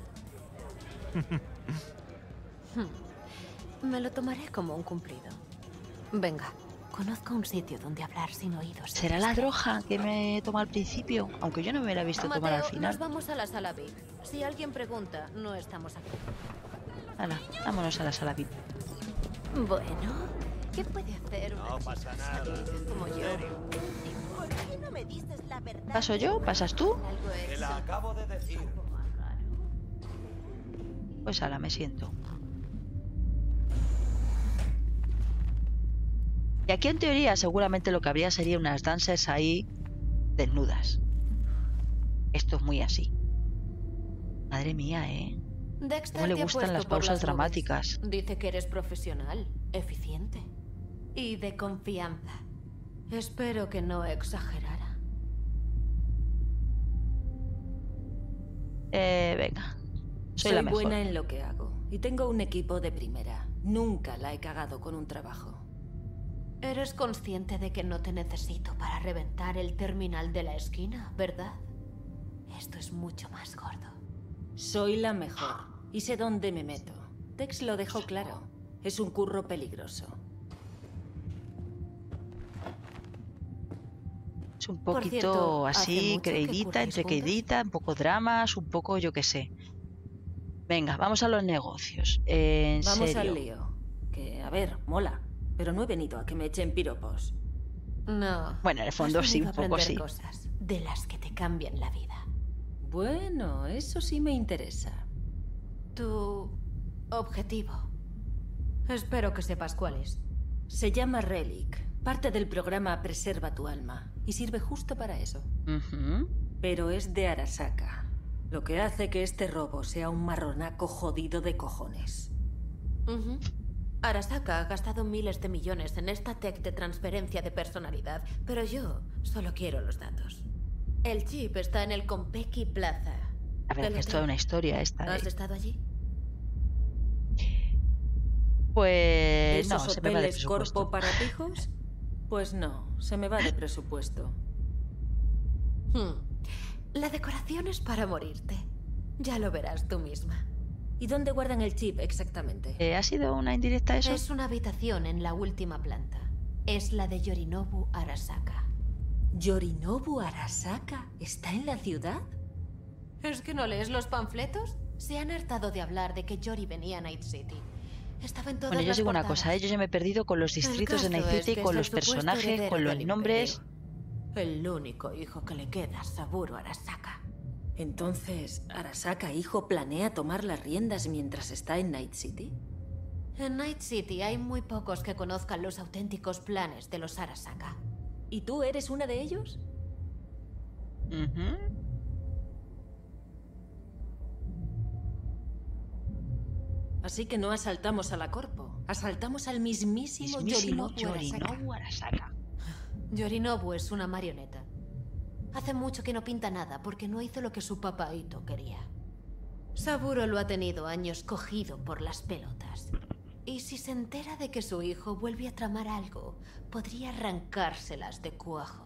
Me lo tomaré como un cumplido. Venga, conozco un sitio donde hablar sin oídos. ¿Será la droga que me toma al principio? Aunque yo no me la he visto tomar al Mateo, final. nos vamos a la sala V I P. Si alguien pregunta, no estamos aquí. Hala, vámonos a la sala V I P. Bueno, ¿qué puede hacer una No chica pasa nada. salida como yo? ¿Y por qué no me dices la verdad? ¿Paso yo? ¿Pasas tú? Algo Te es la acabo de decir. más raro. Pues ala, me siento. Y aquí en teoría seguramente lo que habría sería unas danzas ahí desnudas. Esto es muy así. Madre mía, ¿eh? Dexter ¿Cómo le te ha gustan puesto las por pausas nubes. dramáticas? Dice que eres profesional, eficiente y de confianza. Espero que no exagerara. Eh, venga. Soy, Soy la mejor. buena en lo que hago y tengo un equipo de primera. Nunca la he cagado con un trabajo. Eres consciente de que no te necesito para reventar el terminal de la esquina, ¿verdad? Esto es mucho más gordo. Soy la mejor y sé dónde me meto. Tex lo dejó claro. Es un curro peligroso. Es un Por poquito cierto, ¿hace así, mucho que creidita, curráis entre juntas? creidita, un poco dramas, un poco yo qué sé. Venga, vamos a los negocios. En Vamos serio. al lío. Que, a ver, mola. Pero no he venido a que me echen piropos. No. Bueno, en el fondo has sí, venido un a poco aprender sí. cosas de las que te cambian la vida. Bueno, eso sí me interesa. Tu objetivo. Espero que sepas cuál es. Se llama Relic. Parte del programa Preserva tu alma. Y sirve justo para eso. Ujú. Pero es de Arasaka. Lo que hace que este robo sea un marronaco jodido de cojones. Ujú. Arasaka ha gastado miles de millones en esta tech de transferencia de personalidad, pero yo solo quiero los datos. El chip está en el Konpeki Plaza. A ver, Del que es hotel. toda una historia esta. ¿Has de- estado allí? Pues no, ¿Esos se me va de hoteles presupuesto. corpo para pijos? Pues no, se me va de presupuesto. Hmm. La decoración es para morirte. Ya lo verás tú misma. ¿Y dónde guardan el chip exactamente? Eh, ¿Ha sido una indirecta eso? Es una habitación en la última planta. Es la de Yorinobu Arasaka. ¿Yorinobu Arasaka está en la ciudad? ¿Es que no lees los panfletos? Se han hartado de hablar de que Yori venía a Night City. Estaba en todas Bueno, yo las os digo una portadas. cosa, ¿eh? Yo ya me he perdido con los El distritos de Night caso es City, que con es los el supuesto personajes, heredero con los del nombres. Imperio. El único hijo que le queda a Saburo Arasaka. Entonces, ¿Arasaka hijo planea tomar las riendas mientras está en Night City? En Night City hay muy pocos que conozcan los auténticos planes de los Arasaka. ¿Y tú eres una de ellos? Ujú. Así que no asaltamos a la Corpo, asaltamos al mismísimo, Mismísimo Yorinobu Arasaka. Yorinobu Arasaka. Yorinobu es una marioneta. Hace mucho que no pinta nada porque no hizo lo que su papá Ito quería. Saburo lo ha tenido años cogido por las pelotas. Y si se entera de que su hijo vuelve a tramar algo, podría arrancárselas de cuajo.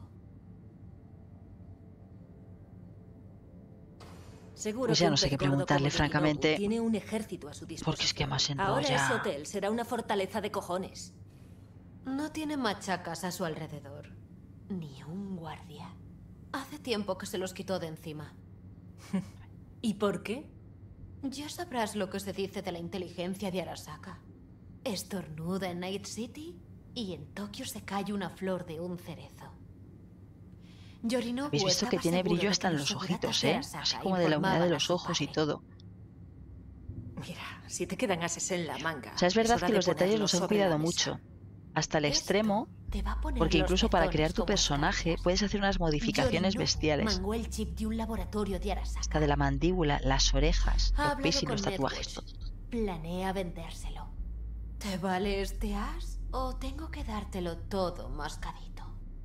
Seguro Pues que ya un no sé pez qué gordo preguntarle, como francamente, Yorinobu tiene un ejército a su disposición. porque es que más en Ahora ya- ese hotel será una fortaleza de cojones. No tiene machacas a su alrededor. Ni un guardia. Hace tiempo que se los quitó de encima. ¿Y por qué? Ya sabrás lo que se dice de la inteligencia de Arasaka. Estornuda en Night City y en Tokio se cae una flor de un cerezo. Yorinobu Habéis visto que estaba tiene seguro brillo de hasta que en los los seguratas ojitos, de ¿eh? Arasaka Así como de la humedad informaban de a los su ojos y padre. todo. Mira, si te quedan ases en la manga. O sea, es verdad hora que de los detalles ponerlo los han sobre cuidado la mesa. mucho. Hasta el Esto extremo, te va a poner porque los incluso para pezones crear tu como personaje escarpias. puedes hacer unas modificaciones Yorinobu bestiales. mangó el chip de un laboratorio de Arasaka. Hasta de la mandíbula, las orejas, Ha los hablado pies y con los tatuajes. Netwatch. Todo. Planea vendérselo. ¿Te vale este as o tengo que dártelo todo mascadito?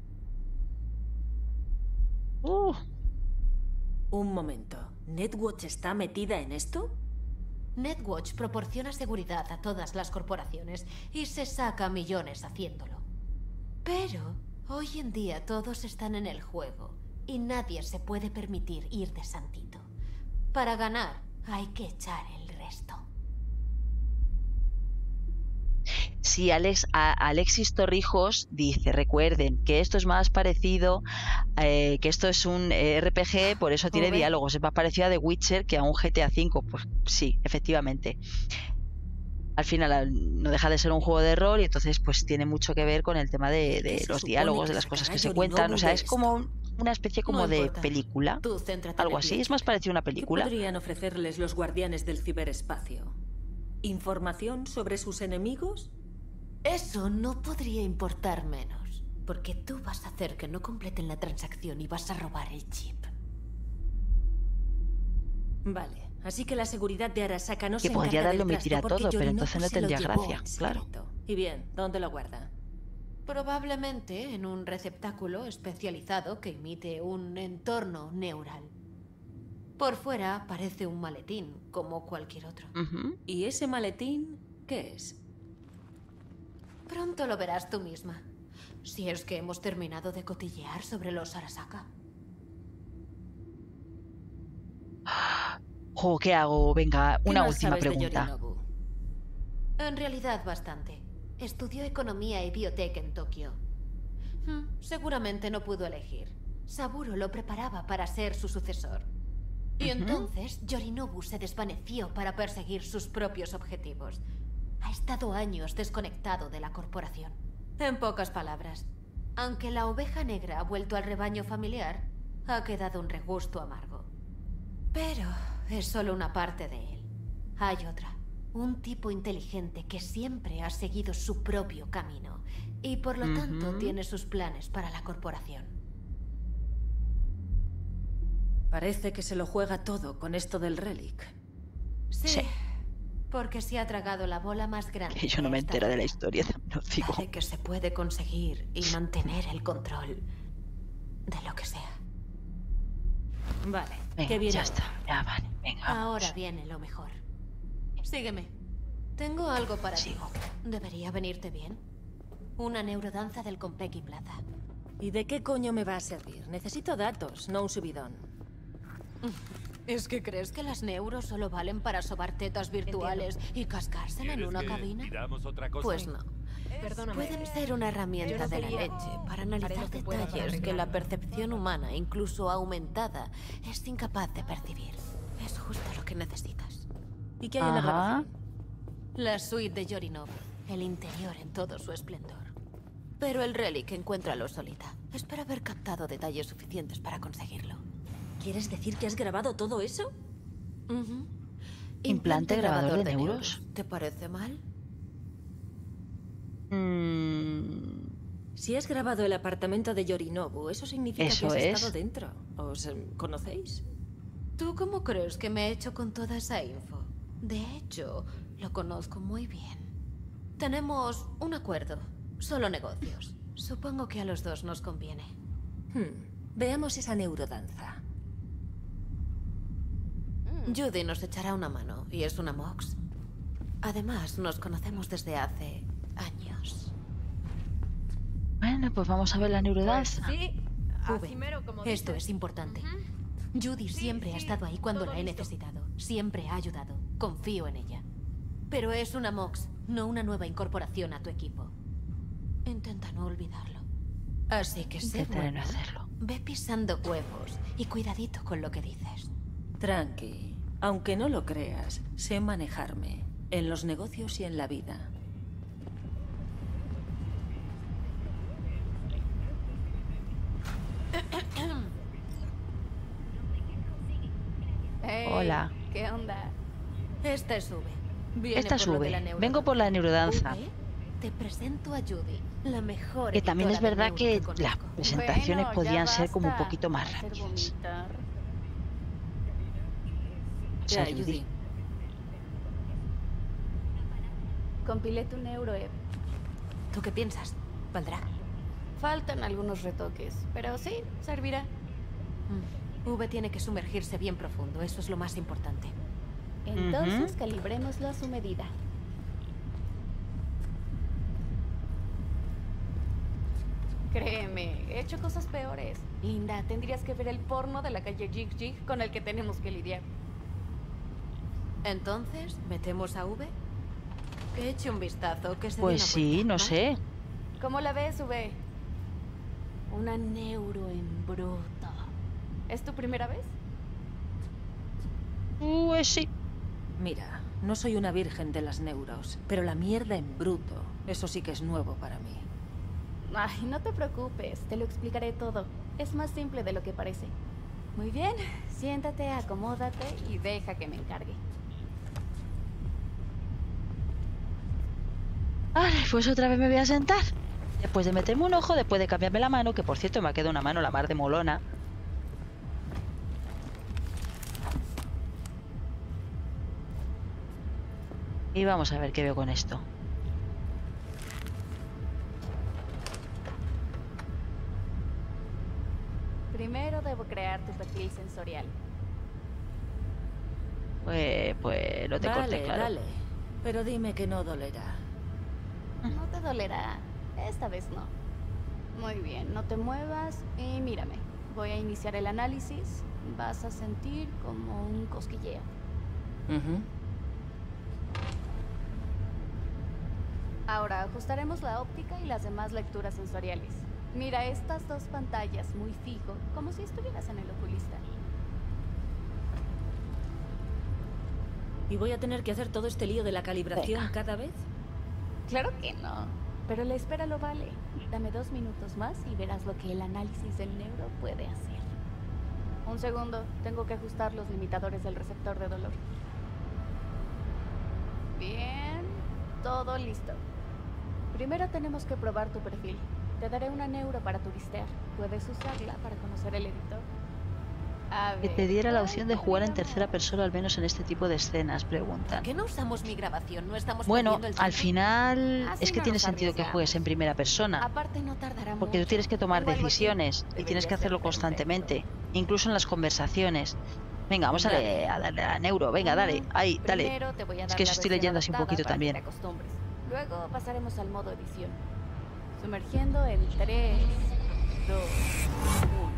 Uh, Un momento. ¿Netwatch está metida en esto? Netwatch proporciona seguridad a todas las corporaciones y se saca millones haciéndolo. Pero hoy en día todos están en el juego y nadie se puede permitir ir de santito. Para ganar hay que echar el resto. Sí, Alex, a- Alexis Torrijos dice, recuerden que esto es más parecido, eh, que esto es un eh, R P G, por eso tiene Joder. diálogos, es más parecido a The Witcher que a un G T A cinco. Pues sí, efectivamente. Al final al- no deja de ser un juego de rol y entonces pues tiene mucho que ver con el tema de, de ¿Qué se los supone diálogos, que de las cosas sacará que se Yorinobu cuentan, o sea, de es esto? como un- una especie como No de importa. película, Tú céntrate en algo el así, guion. es más parecido a una ¿Qué película. podrían ofrecerles los guardianes del ciberespacio? ¿Información sobre sus enemigos? Eso no podría importar menos, porque tú vas a hacer que no completen la transacción y vas a robar el chip. Vale, así que la seguridad de Arasaka no Que se podría encarga darle del un trasto mitir a porque todo, pero Yorinobu entonces no se lo tendría llevó gracia, en claro. secreto. Y bien, ¿dónde lo guarda? Probablemente en un receptáculo especializado que imite un entorno neural. Por fuera parece un maletín, como cualquier otro. Ujú. ¿Y ese maletín qué es? Pronto lo verás tú misma. Si es que hemos terminado de cotillear sobre los Arasaka. Jo, ¿qué hago? Venga, ¿Qué una más última sabes de pregunta. Yorinobu? En realidad bastante. Estudió economía y biotech en Tokio. Hmm, seguramente no pudo elegir. Saburo lo preparaba para ser su sucesor. Y Ujú. entonces Yorinobu se desvaneció para perseguir sus propios objetivos. Ha estado años desconectado de la corporación. En pocas palabras, Aunque la oveja negra ha vuelto al rebaño familiar, ha quedado un regusto amargo. Pero es solo una parte de él. Hay otra. Un tipo inteligente que siempre ha seguido su propio camino y por lo uh-huh. tanto tiene sus planes para la corporación. Parece que se lo juega todo con esto del relic. Sí, sí. Porque se ha tragado la bola más grande. Que yo no me entero de la historia, no digo. Parece que se puede conseguir y mantener el control de lo que sea. Vale, venga, qué bien. Ya está, ya vale, venga. Ahora viene lo mejor. Sígueme. Tengo algo para Sigo. ti. ¿Debería venirte bien? Una neurodanza del Compeki Plaza. ¿Y de qué coño me va a servir? Necesito datos, no un subidón. ¿Es que crees que las neuros solo valen para sobar tetas virtuales Entiendo. y cascársela en una cabina? Otra cosa? Pues no. Perdóname. Pueden ser una herramienta de la leche para analizar que detalles que la percepción humana, incluso aumentada, es incapaz de percibir. Es justo lo que necesitas. ¿Y qué hay en la grabación? La suite de Yorinov, el interior en todo su esplendor. Pero el relic encuéntralo solita. Espero haber captado detalles suficientes para conseguirlo. ¿Quieres decir que has grabado todo eso? Uh-huh. ¿Implante, ¿Implante grabador, grabador de, de neuros? neuros? ¿Te parece mal? Mm... Si has grabado el apartamento de Yorinobu, eso significa ¿Eso que has es? estado dentro. ¿Os eh, conocéis? ¿Tú cómo crees que me he hecho con toda esa info? De hecho, lo conozco muy bien. Tenemos un acuerdo. Solo negocios. Supongo que a los dos nos conviene. Hmm. Veamos esa neurodanza. Judy nos echará una mano, y es una Mox. Además, nos conocemos desde hace años. Bueno, pues vamos a ver la neurodanza. Pues sí, así mero como Esto es importante. Uh-huh. Judy sí, siempre sí, ha estado ahí cuando la he listo. necesitado. Siempre ha ayudado. Confío en ella. Pero es una Mox, no una nueva incorporación a tu equipo. Intenta no olvidarlo. Así que sé Intentaré bueno, no hacerlo. Ve pisando huevos y cuidadito con lo que dices. Tranqui. Aunque no lo creas, sé manejarme. En los negocios y en la vida. Hey, Hola. ¿Qué onda? Esta es V. Viene Esta es por lo de V. la neurodanza. Vengo por la neurodanza. V, te presento a Judy, la mejor. Que también es editora de verdad que, neuro que las conozco. presentaciones Bueno, podían ya ser como un basta poquito más hacer rápidas. vomitar. O sea, Ya, Judy. Judy. Compilé tu neuro, Eve. ¿Tú qué piensas? ¿Valdrá? Faltan algunos retoques, pero sí, servirá. Mm. V tiene que sumergirse bien profundo, eso es lo más importante. Entonces Ujú. calibrémoslo a su medida. Créeme, he hecho cosas peores. Linda, tendrías que ver el porno de la calle Jig Jig con el que tenemos que lidiar. Entonces, ¿metemos a V? Que eche un vistazo, que se dé Pues una sí, vuelta, no ¿vale? sé. ¿Cómo la ves, V? Una neuro en bruto. ¿Es tu primera vez? Pues sí. Mira, no soy una virgen de las neuros, pero la mierda en bruto, eso sí que es nuevo para mí. Ay, no te preocupes, te lo explicaré todo. Es más simple de lo que parece. Muy bien, siéntate, acomódate y deja que me encargue. Vale, pues otra vez me voy a sentar. Después de meterme un ojo, después de cambiarme la mano, que por cierto me ha quedado una mano la mar de molona. Y vamos a ver qué veo con esto. Primero debo crear tu perfil sensorial. Pues, pues lo te Dale, corté, claro. dale. Pero dime que no dolerá. No te dolerá. Esta vez no. Muy bien, no te muevas y mírame. Voy a iniciar el análisis. Vas a sentir como un cosquilleo. Ujú. Ahora ajustaremos la óptica y las demás lecturas sensoriales. Mira estas dos pantallas muy fijo, como si estuvieras en el oculista. ¿Y voy a tener que hacer todo este lío de la calibración Venga. cada vez? Claro que no. Pero la espera lo vale. Dame dos minutos más y verás lo que el análisis del neuro puede hacer. Un segundo, tengo que ajustar los limitadores del receptor de dolor. Bien, todo listo. Primero tenemos que probar tu perfil. Te daré una neuro para turistear. Puedes usarla para conocer el editor. A ver, que te diera la opción de jugar en tercera persona, al menos en este tipo de escenas, preguntan. ¿Por qué no usamos mi grabación? No estamos Bueno, perdiendo el al tiempo. final Así es que no tiene nos sentido que arriesgamos. juegues en primera persona, Aparte no tardará porque tú mucho. tienes que tomar Tengo algo aquí. decisiones y Debería tienes que ser hacerlo perfecto. constantemente, incluso en las conversaciones. Venga, vamos a Dale. darle a, darle a la neuro, venga, dale, ahí, dale. Primero te voy a Es dar que la eso estoy versión leyendo así un adaptada poquito para que también. te acostumbres. Luego pasaremos al modo edición. Sumergiendo en tres, dos, uno.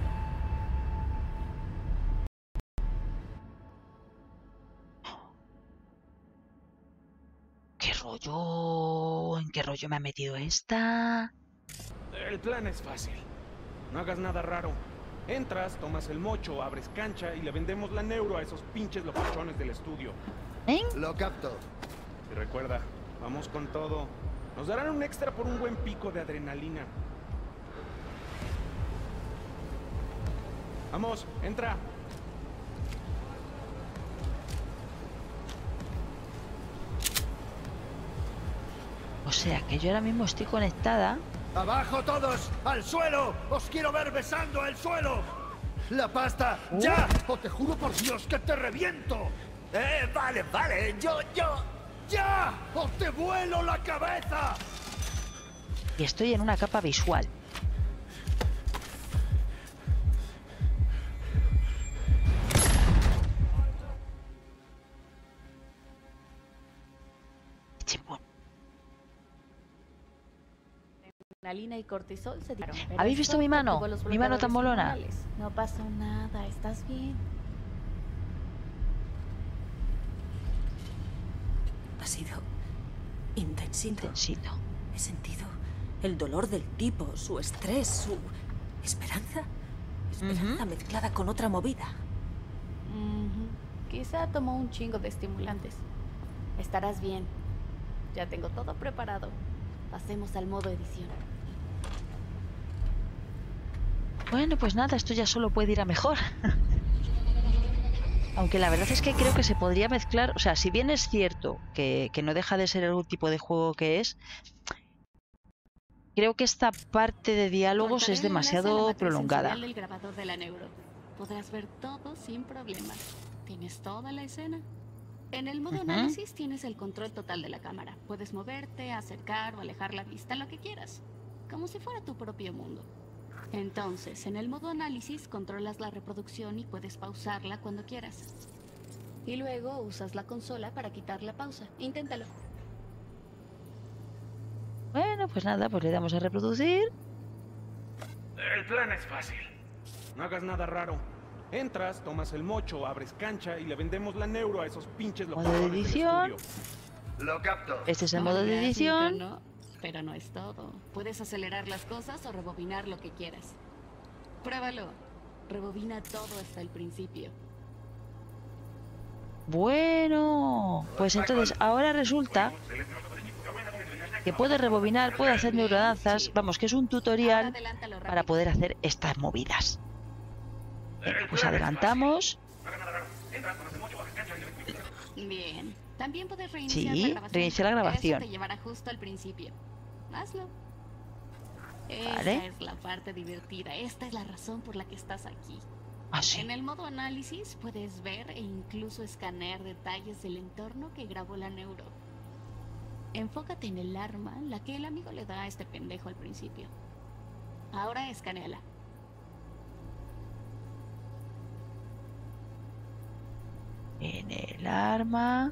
¿Qué rollo? ¿En qué rollo me ha metido esta? El plan es fácil. No hagas nada raro. Entras, tomas el mocho, abres cancha y le vendemos la neuro a esos pinches locochones del estudio. ¿Eh? Lo capto. Y recuerda, vamos con todo. Nos darán un extra por un buen pico de adrenalina. Vamos, entra. O sea, que yo ahora mismo estoy conectada. ¡Abajo todos! ¡Al suelo! ¡Os quiero ver besando el suelo! ¡La pasta! Uh. ¡Ya! ¡O te juro por Dios que te reviento! ¡Eh, vale, vale! ¡Yo, yo! ¡Ya! ¡O te vuelo la cabeza! Y estoy en una capa visual. Chimpón. Adrenalina y cortisol se dieron. ¿Habéis visto mi mano? Mi mano tan molona. No pasó nada, ¿estás bien? Ha sido intensito. Intensito. He sentido el dolor del tipo, su estrés, su esperanza. Esperanza mezclada con otra movida. Ujú. Quizá tomó un chingo de estimulantes. Estarás bien. Ya tengo todo preparado. Pasemos al modo edición. Bueno, pues nada, esto ya solo puede ir a mejor. Aunque la verdad es que creo que se podría mezclar, o sea, si bien es cierto que, que no deja de ser algún tipo de juego que es, creo que esta parte de diálogos Montaré es el enlace a la demasiado matriz prolongada. sensorial del grabador de la neuro. Podrás ver todo sin problemas. ¿Tienes toda la escena? En el modo Ujú. análisis tienes el control total de la cámara. Puedes moverte, acercar o alejar la vista, lo que quieras. Como si fuera tu propio mundo. Entonces, en el modo análisis controlas la reproducción y puedes pausarla cuando quieras. Y luego usas la consola para quitar la pausa. Inténtalo. Bueno, pues nada, pues le damos a reproducir. El plan es fácil. No hagas nada raro. Entras, tomas el mocho, abres cancha y le vendemos la neuro a esos pinches Modo de locochones del edición. estudio. Lo capto. Este es el modo de Podrás, edición. ¿no? Pero no es todo. Puedes acelerar las cosas o rebobinar lo que quieras. Pruébalo. Rebobina todo hasta el principio. Bueno, pues entonces ahora resulta que puedo rebobinar, puedo hacer neurodanzas. Vamos, que es un Ahora tutorial adelántalo rápido. para poder hacer estas movidas. Venga, pues adelantamos. Bien. También puedes reiniciar Sí, la grabación. reiniciar la grabación. Eso te llevará justo al principio. Hazlo. Vale. Esa es la parte divertida. Esta es la razón por la que estás aquí. Ah, sí. En el modo análisis puedes ver e incluso escanear detalles del entorno que grabó la neuro. Enfócate en el arma, la que el amigo le da a este pendejo al principio. Ahora escaneala. En el arma.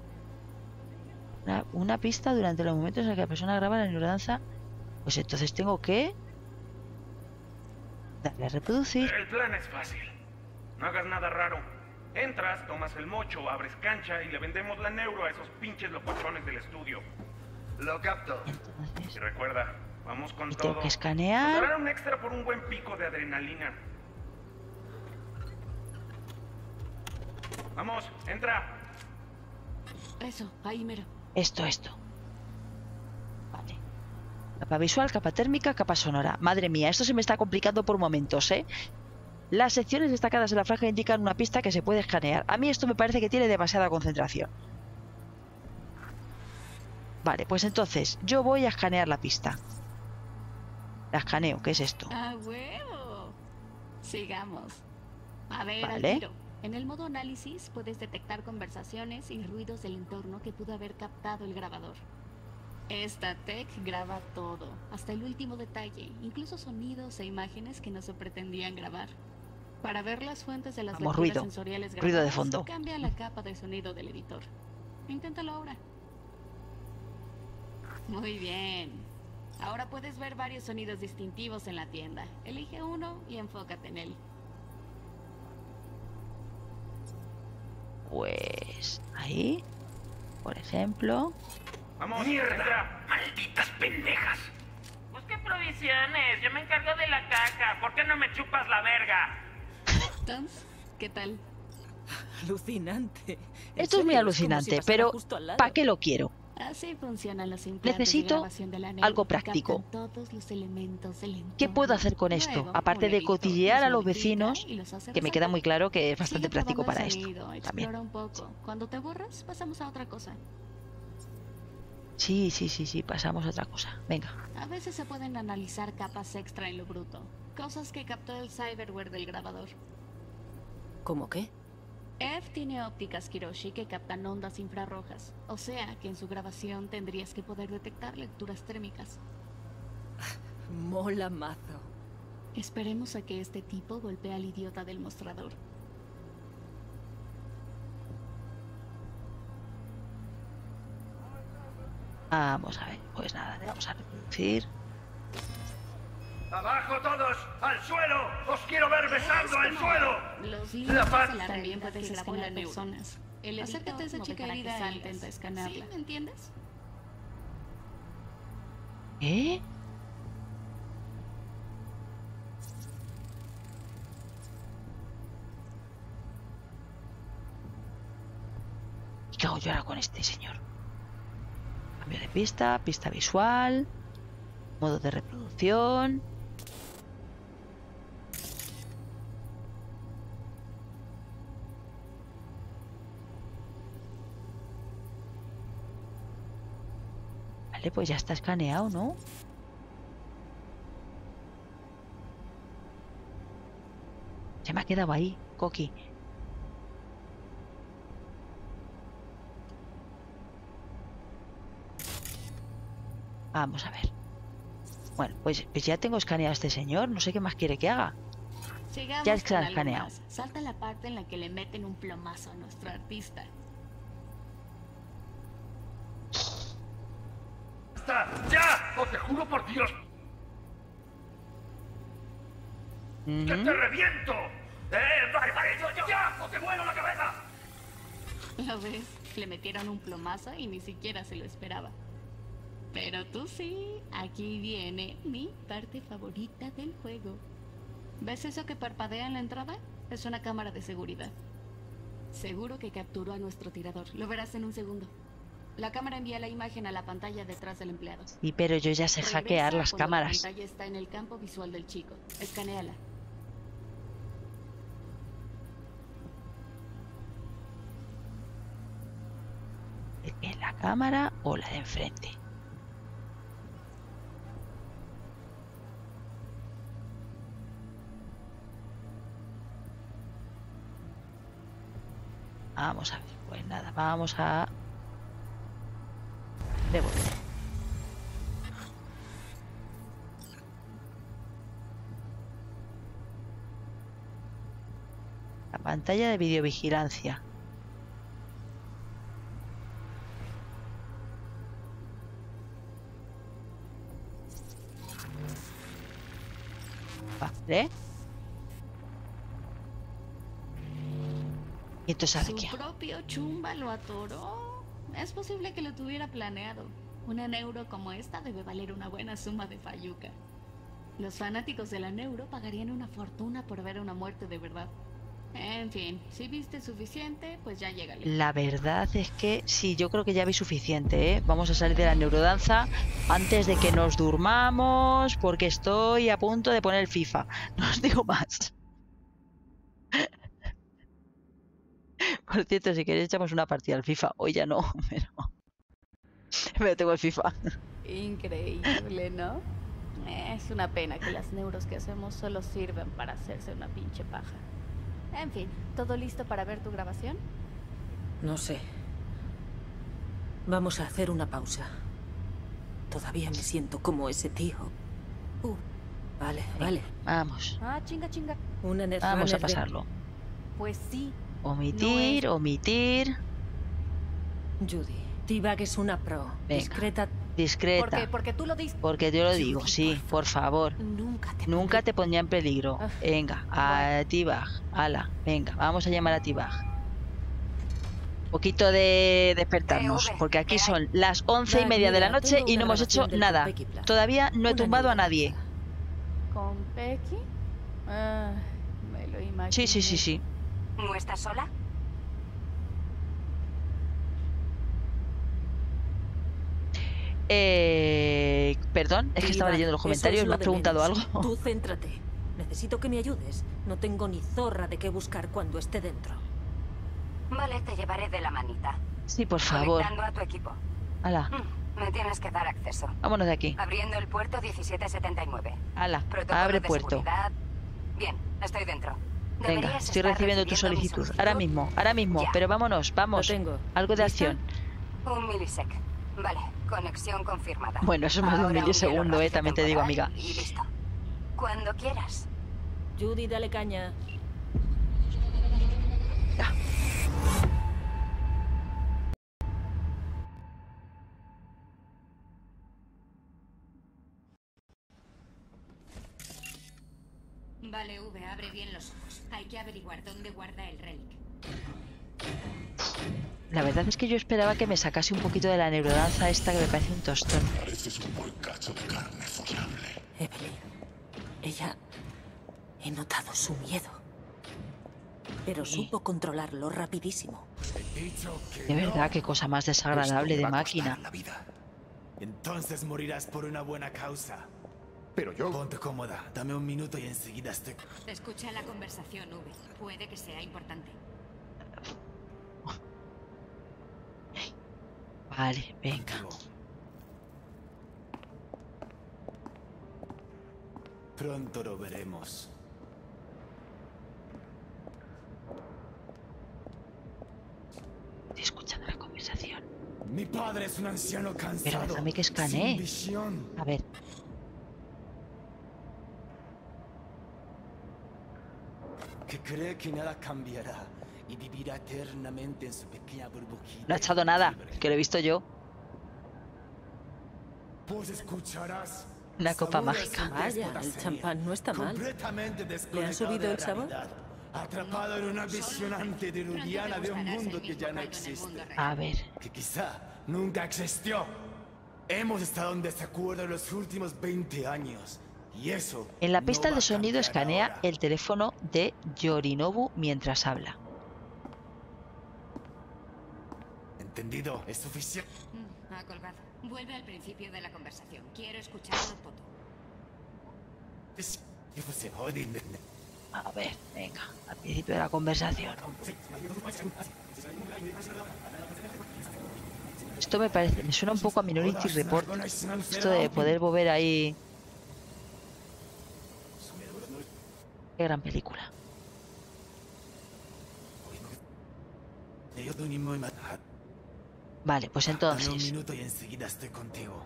Una, una pista durante los momentos en que la persona graba la neurodanza. Pues entonces tengo que darle a reproducir. El plan es fácil. No hagas nada raro. Entras, tomas el mocho, abres cancha y le vendemos la neuro a esos pinches locochones del estudio. Lo capto. Entonces Y recuerda, vamos con y todo. tengo que Nos escanear. darán un extra por un buen pico de adrenalina. Vamos, entra. Eso, ahí mero. Esto, esto. Vale. Capa visual, capa térmica, capa sonora. Madre mía, esto se me está complicando por momentos, ¿eh? Las secciones destacadas en la franja indican una pista que se puede escanear. A mí esto me parece que tiene demasiada concentración. Vale, pues entonces yo voy a escanear la pista. La escaneo, ¿qué es esto? ¡Ah, huevo! Sigamos. A ver, Vale. al tiro. En el modo análisis puedes detectar conversaciones y ruidos del entorno que pudo haber captado el grabador. Esta tech graba todo, hasta el último detalle, incluso sonidos e imágenes que no se pretendían grabar. Para ver las fuentes de las Vamos, lecturas ruido. sensoriales Ruido de grabadas, fondo. cambia la capa de sonido del editor. Inténtalo ahora. Muy bien. Ahora puedes ver varios sonidos distintivos en la tienda. Elige uno y enfócate en él. Pues ahí, por ejemplo. ¡Vamos! ¡Mierda! ¡Malditas pendejas! Busque provisiones, yo me encargo de la caja. ¿Por qué no me chupas la verga? Tom, ¿qué tal? Alucinante. Esto es muy alucinante, pero ¿para qué lo quiero? Así funcionan los implantes Necesito de grabación de la neuro, algo que práctico. captan todos los elementos del entorno. ¿Qué puedo hacer con esto? Luego, Aparte un de editor cotillear a los los vecinos, modifica y los hace que me queda resaltar. muy claro que es bastante Sigue práctico probando para el esto. sonido, También. explora un poco. Cuando te aburras, pasamos a otra cosa. Sí, sí, sí, sí, pasamos a otra cosa. Venga. A veces se pueden analizar capas extra en lo bruto, cosas que captó el cyberware del grabador. ¿Cómo qué? F tiene ópticas Kiroshi que captan ondas infrarrojas, o sea que en su grabación tendrías que poder detectar lecturas térmicas. Mola mazo. Esperemos a que este tipo golpee al idiota del mostrador. Vamos a ver, pues nada, le vamos a reproducir. ¡Abajo todos! ¡Al suelo! ¡Os quiero ver besando al suelo! Los La límites paz. de la también puedes que grabó la escanear neuro. personas. El Acércate a esa editor chica moverá que herida e salgas. intenta escanearla. ¿Sí? ¿Me entiendes? ¿Eh? ¿Qué hago yo ahora con este señor? Cambio de pista, pista visual, modo de reproducción. Vale, pues ya está escaneado, ¿no? Se me ha quedado ahí, Coqui. Vamos a ver. Bueno, pues, pues ya tengo escaneado a este señor. No sé qué más quiere que haga. Sigamos Ya está con algo escaneado. más. Salta la parte en la que le meten un plomazo a nuestro artista. ¡Basta! ¡Ya! ¡Os te juro por Dios! ¡Que te reviento! ¡Eh! ¡Vale, vale! ¡Yo, yo! ¡Ya! ¡O te vuelo la cabeza! ¿Lo ves? Le metieron un plomazo y ni siquiera se lo esperaba. Pero tú sí, aquí viene mi parte favorita del juego. ¿Ves eso que parpadea en la entrada? Es una cámara de seguridad. Seguro que capturó a nuestro tirador. Lo verás en un segundo. La cámara envía la imagen a la pantalla detrás del empleado. Y pero yo ya sé Regresa hackear las cuando cámaras. La pantalla está en el campo visual del chico. Escanéala. ¿En la cámara o la de enfrente? Vamos a ver, pues nada, vamos a devolver. La pantalla de videovigilancia. Vale. Y entonces ahora qué Su hago? propio chumba lo atoró. Es posible que lo tuviera planeado. Una neuro como esta debe valer una buena suma de fayuca. Los fanáticos de la neuro pagarían una fortuna por ver una muerte de verdad. En fin, si viste suficiente, pues ya llégale. La verdad es que sí, yo creo que ya vi suficiente, ¿eh? Vamos a salir de la neurodanza antes de que nos durmamos, porque estoy a punto de poner el FIFA. No os digo más. Por cierto, si queréis echamos una partida al FIFA. Hoy ya no, pero... pero tengo el FIFA. Increíble, ¿no? Es una pena que las neuros que hacemos solo sirven para hacerse una pinche paja. En fin, ¿todo listo para ver tu grabación? No sé. Vamos a hacer una pausa. Todavía me siento como ese tío. Uh, vale, vale. Vamos. Ah, chinga, chinga. Una Vamos a pasarlo. De... Pues sí. Omitir, no es... omitir. Judy, T-Bag es una pro. Venga. Discreta. Discreta. ¿Por qué? Porque tú lo dices. Porque yo lo digo, Judy, sí, por favor. Por favor. Nunca te, Nunca te pondría en peligro. Ah, venga, a T-Bag. Ala, venga, vamos a llamar a T-Bag. Un poquito de despertarnos, porque aquí son las once y media de la noche y no hemos hecho nada. Todavía no he tumbado a nadie. ¿Con Pecky? Ah, me lo imagino. Sí, sí, sí, sí. ¿No estás sola? Eh, perdón, es que estaba leyendo los comentarios. ¿Me has preguntado algo? Tú céntrate. Necesito que me ayudes. No tengo ni zorra de qué buscar cuando esté dentro. Vale, te llevaré de la manita. Sí, por favor. Conectando a tu equipo. Hala. Mm, me tienes que dar acceso. Vámonos de aquí. Abriendo el puerto diecisiete setenta y nueve. Hala, Protocolo abre de puerto. seguridad. Bien, estoy dentro. Venga, estoy recibiendo tu solicitud. Ahora mismo, ahora mismo. Ya. Pero vámonos, vamos. Tengo. Algo de ¿Lista? acción. Un milisec. Vale, conexión confirmada. Bueno, eso es más de un Ahora milisegundo, eh, también te digo, amiga. Y listo. Cuando quieras. Judy, dale caña. Ya. Vale, V, abre bien los ojos. Hay que averiguar dónde guarda el relic. La verdad es que yo esperaba que me sacase un poquito de la neurodanza esta que me parece un tostón. Pareces un buen cacho de carne follable. Evelyn. Ella... He notado su miedo. Pero Sí. supo controlarlo rapidísimo. De verdad, qué cosa más desagradable de máquina. La vida. Entonces morirás por una buena causa. Pero yo... Ponte cómoda, dame un minuto y enseguida estoy... Escucha la conversación, V. Puede que sea importante. Vale, venga. Pronto lo veremos. Estoy escuchando la conversación. Mi padre es un anciano cansado. Pero déjame que escanee. Sin visión. A ver. Que cree que nada cambiará y vivirá eternamente en su pequeña burbujita. No ha echado nada, que lo he visto yo. Pues escucharás. Una copa mágica. Vaya, el champán no está mal. ¿Le ha subido el sabor? Atrapado en una visión antediluviana de un mundo que ya no existe. A ver. Que quizá nunca existió. Hemos estado en desacuerdo en los últimos veinte años. Y eso... En la pista no de va a sonido cambiar escanea ahora. el teléfono de Yorinobu mientras habla. ¿Entendido? Es suficiente. Mm, ha colgado. Vuelve al principio de la conversación. Quiero escucharlo todo. Es... se joden. A ver, venga, al principio de la conversación. Esto me parece, me suena un poco a Minority Report. Esto de poder volver ahí. Qué gran película. Vale, pues Dame un entonces. minuto y enseguida estoy contigo.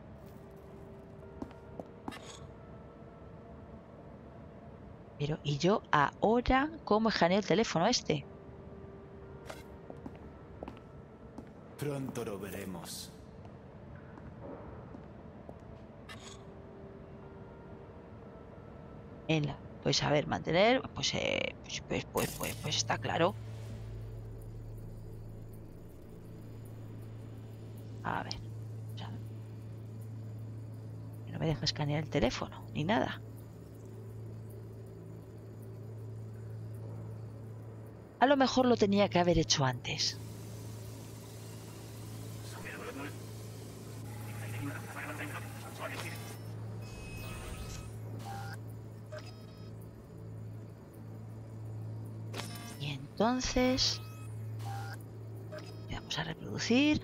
Pero, ¿y yo ahora cómo escaneo el teléfono este? Pronto lo veremos. En la, pues a ver, mantener, pues, eh, pues, pues, pues, pues, pues está claro. A ver, o sea, no me deja escanear el teléfono ni nada. A lo mejor lo tenía que haber hecho antes. Y entonces... vamos a reproducir.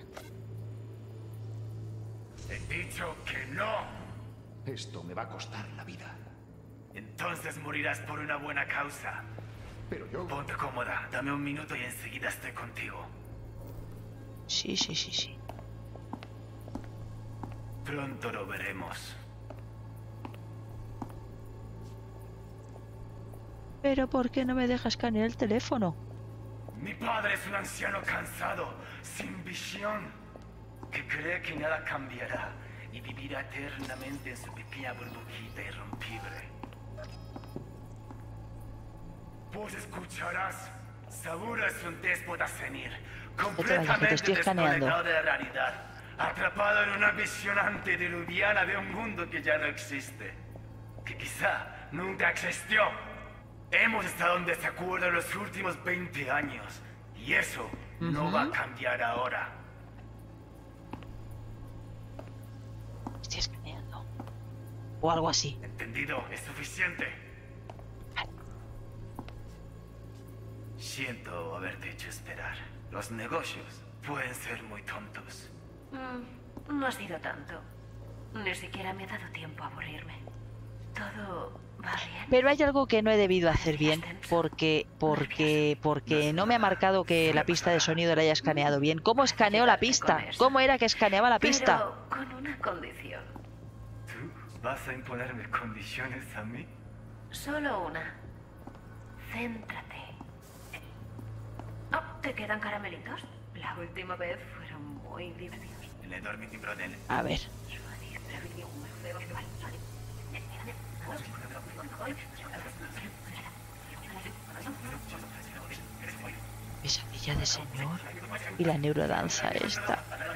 He dicho que no. Esto me va a costar la vida. Entonces morirás por una buena causa. Pero yo... Ponte cómoda, dame un minuto y enseguida estoy contigo. Sí, sí, sí, sí. Pronto lo veremos. Pero ¿por qué no me deja escanear el teléfono? Mi padre es un anciano cansado, sin visión, que cree que nada cambiará y vivirá eternamente en su pequeña burbujita irrompible. Pues escucharás, Saburo es un déspota senil, completamente desconectado de la realidad, atrapado en una visión antediluviana de un mundo que ya no existe, que quizá nunca existió. Hemos estado en desacuerdo los últimos veinte años, y eso uh-huh. no va a cambiar ahora. Estoy escaneando. O algo así. Entendido, es suficiente. Siento haberte hecho esperar. Los negocios pueden ser muy tontos. Mm, no ha sido tanto. Ni siquiera me ha dado tiempo a aburrirme. Todo va bien. Pero hay algo que no he debido hacer bien porque porque porque no me ha marcado que la pista de sonido la haya escaneado bien. ¿Cómo escaneó la pista? ¿Cómo era que escaneaba la pista? Pero con una condición. ¿Tú vas a imponerme condiciones a mí? Solo una. Céntrate. Oh, ¿te quedan caramelitos? La última vez fueron muy divertidos. Le dormí mi brother. A ver. Pesadilla de señor y la neurodanza esta.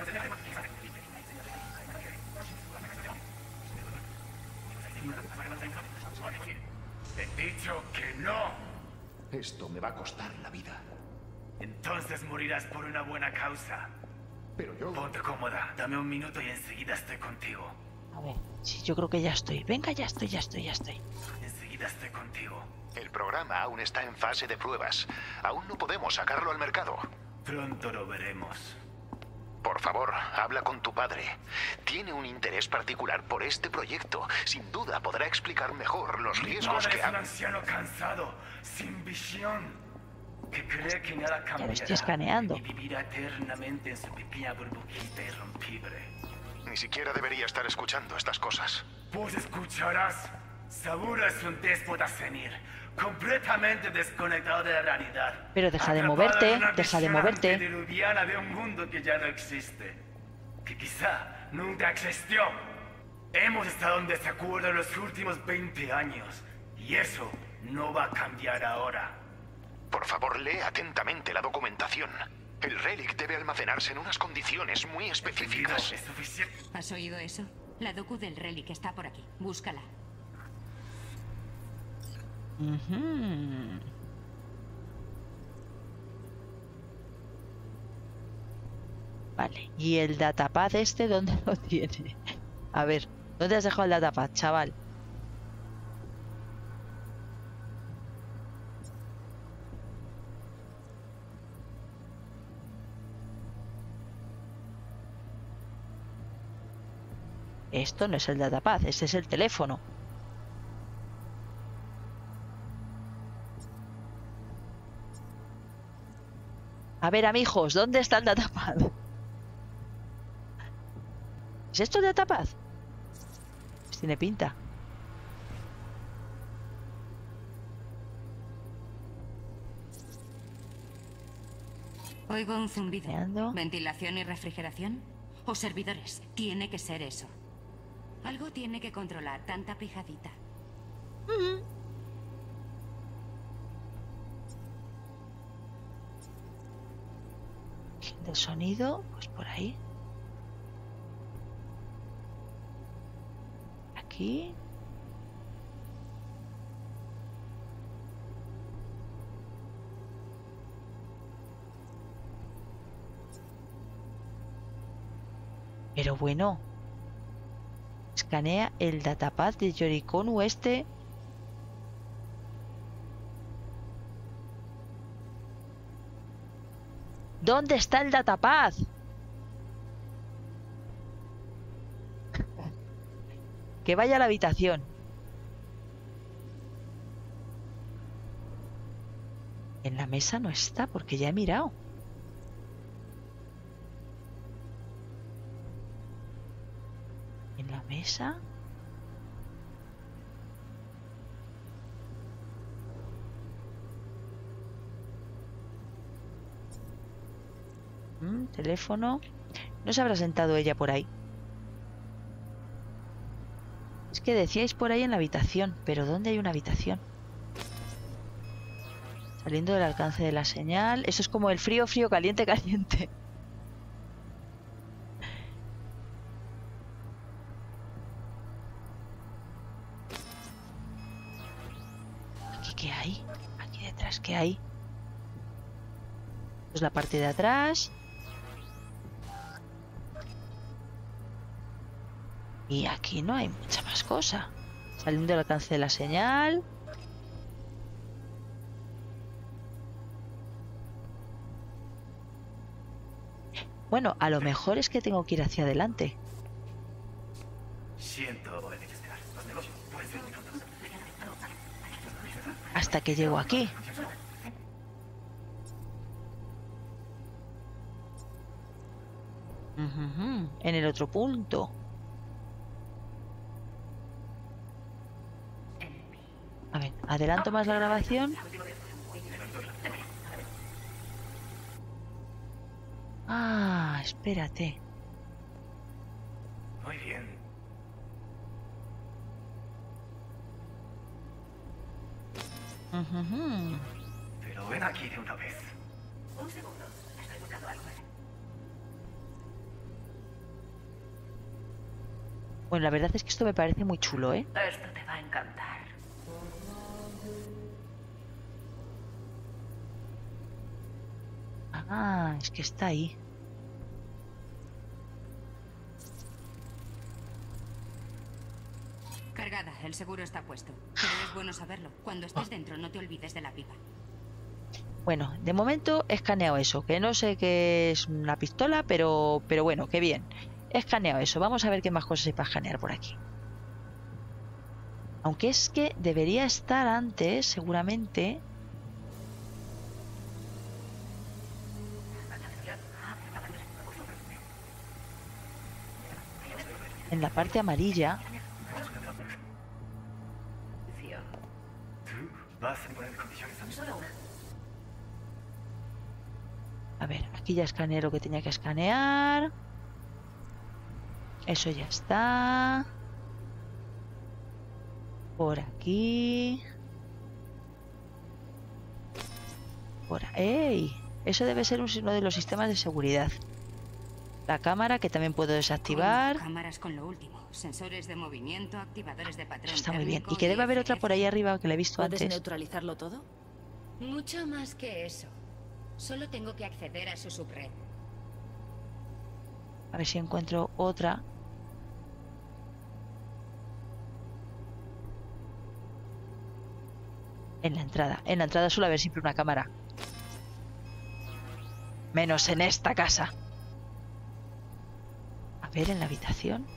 He dicho que no. Esto me va a costar la vida. Entonces morirás por una buena causa. Pero yo... Ponte cómoda, dame un minuto y enseguida estoy contigo. A ver, sí, yo creo que ya estoy. Venga, ya estoy, ya estoy, ya estoy. Enseguida estoy contigo. El programa aún está en fase de pruebas. Aún no podemos sacarlo al mercado. Pronto lo veremos. Por favor, habla con tu padre. Tiene un interés particular por este proyecto. Sin duda podrá explicar mejor los riesgos que ha... Mi padre es un anciano cansado, sin visión, que cree que nada cambiará estoy escaneando. Y vivirá eternamente en su pequeña burbujita irrompible. Ni siquiera debería estar escuchando estas cosas. Pues escucharás. Saburo es un déspota senil, completamente desconectado de la realidad. Pero deja de moverte, deja de moverte. Antediluviana de un mundo que ya no existe, que quizá nunca existió. Hemos estado en desacuerdo los últimos veinte años, y eso no va a cambiar ahora. Por favor, lee atentamente la documentación. El relic debe almacenarse en unas condiciones muy específicas. Es suficiente. ¿Has oído eso? La docu del relic está por aquí. Búscala. Uh-huh. Vale, ¿y el datapad este dónde lo tiene? A ver, ¿dónde has dejado el datapad, chaval? Esto no es el datapad, este es el teléfono. A ver, amigos, ¿dónde está el datapad? ¿Es esto el datapad? Pues tiene pinta. Oigo un zumbido. Meando. ¿Ventilación y refrigeración? ¿O servidores? Tiene que ser eso. Algo tiene que controlar tanta pijadita. Mm-hmm. Del sonido, pues por ahí. Aquí. Pero bueno. Escanea el datapad de Yorikonu este. ¿Dónde está el datapad? Que vaya a la habitación. En la mesa no está porque ya he mirado. En la mesa. Mm, teléfono. ¿No se habrá sentado ella por ahí? Es que decíais por ahí en la habitación, pero ¿dónde hay una habitación? Saliendo del alcance de la señal. Eso es como el frío, frío, caliente, caliente. ¿Aquí qué hay? Aquí detrás, ¿qué hay? Esto es la parte de atrás. Y aquí no hay mucha más cosa. Saliendo del alcance de la señal. Bueno, a lo mejor es que tengo que ir hacia adelante. Hasta que llego aquí. Uh-huh, en el otro punto. A ver, adelanto más la grabación. Ah, espérate. Muy bien. Uh-huh. Pero ven aquí de una vez. Un segundo, estoy buscando algo. Bueno, la verdad es que esto me parece muy chulo, ¿eh? Esto te va a encantar. Ah, es que está ahí. Cargada, el seguro está puesto. Pero es bueno saberlo. Cuando estés dentro, no te olvides de la pipa. Bueno, de momento he escaneado eso, que no sé qué es una pistola, pero, pero bueno, qué bien. He escaneado eso. Vamos a ver qué más cosas hay para escanear por aquí. Aunque es que debería estar antes, seguramente. En la parte amarilla. A ver, aquí ya escaneé lo que tenía que escanear. Eso ya está. Por aquí. Por ahí. ¡Ey! Eso debe ser uno de los sistemas de seguridad. La cámara, que también puedo desactivar. Cámaras con lo último. Sensores de movimiento, activadores de patrón. Eso está muy bien. Y que debe haber otra por ahí arriba que la he visto antes. ¿Puedes neutralizarlo todo? Mucho más que eso. Solo tengo que acceder a su subred. A ver si encuentro otra. En la entrada. En la entrada suele haber siempre una cámara. Menos en esta casa. A ver, en la habitación.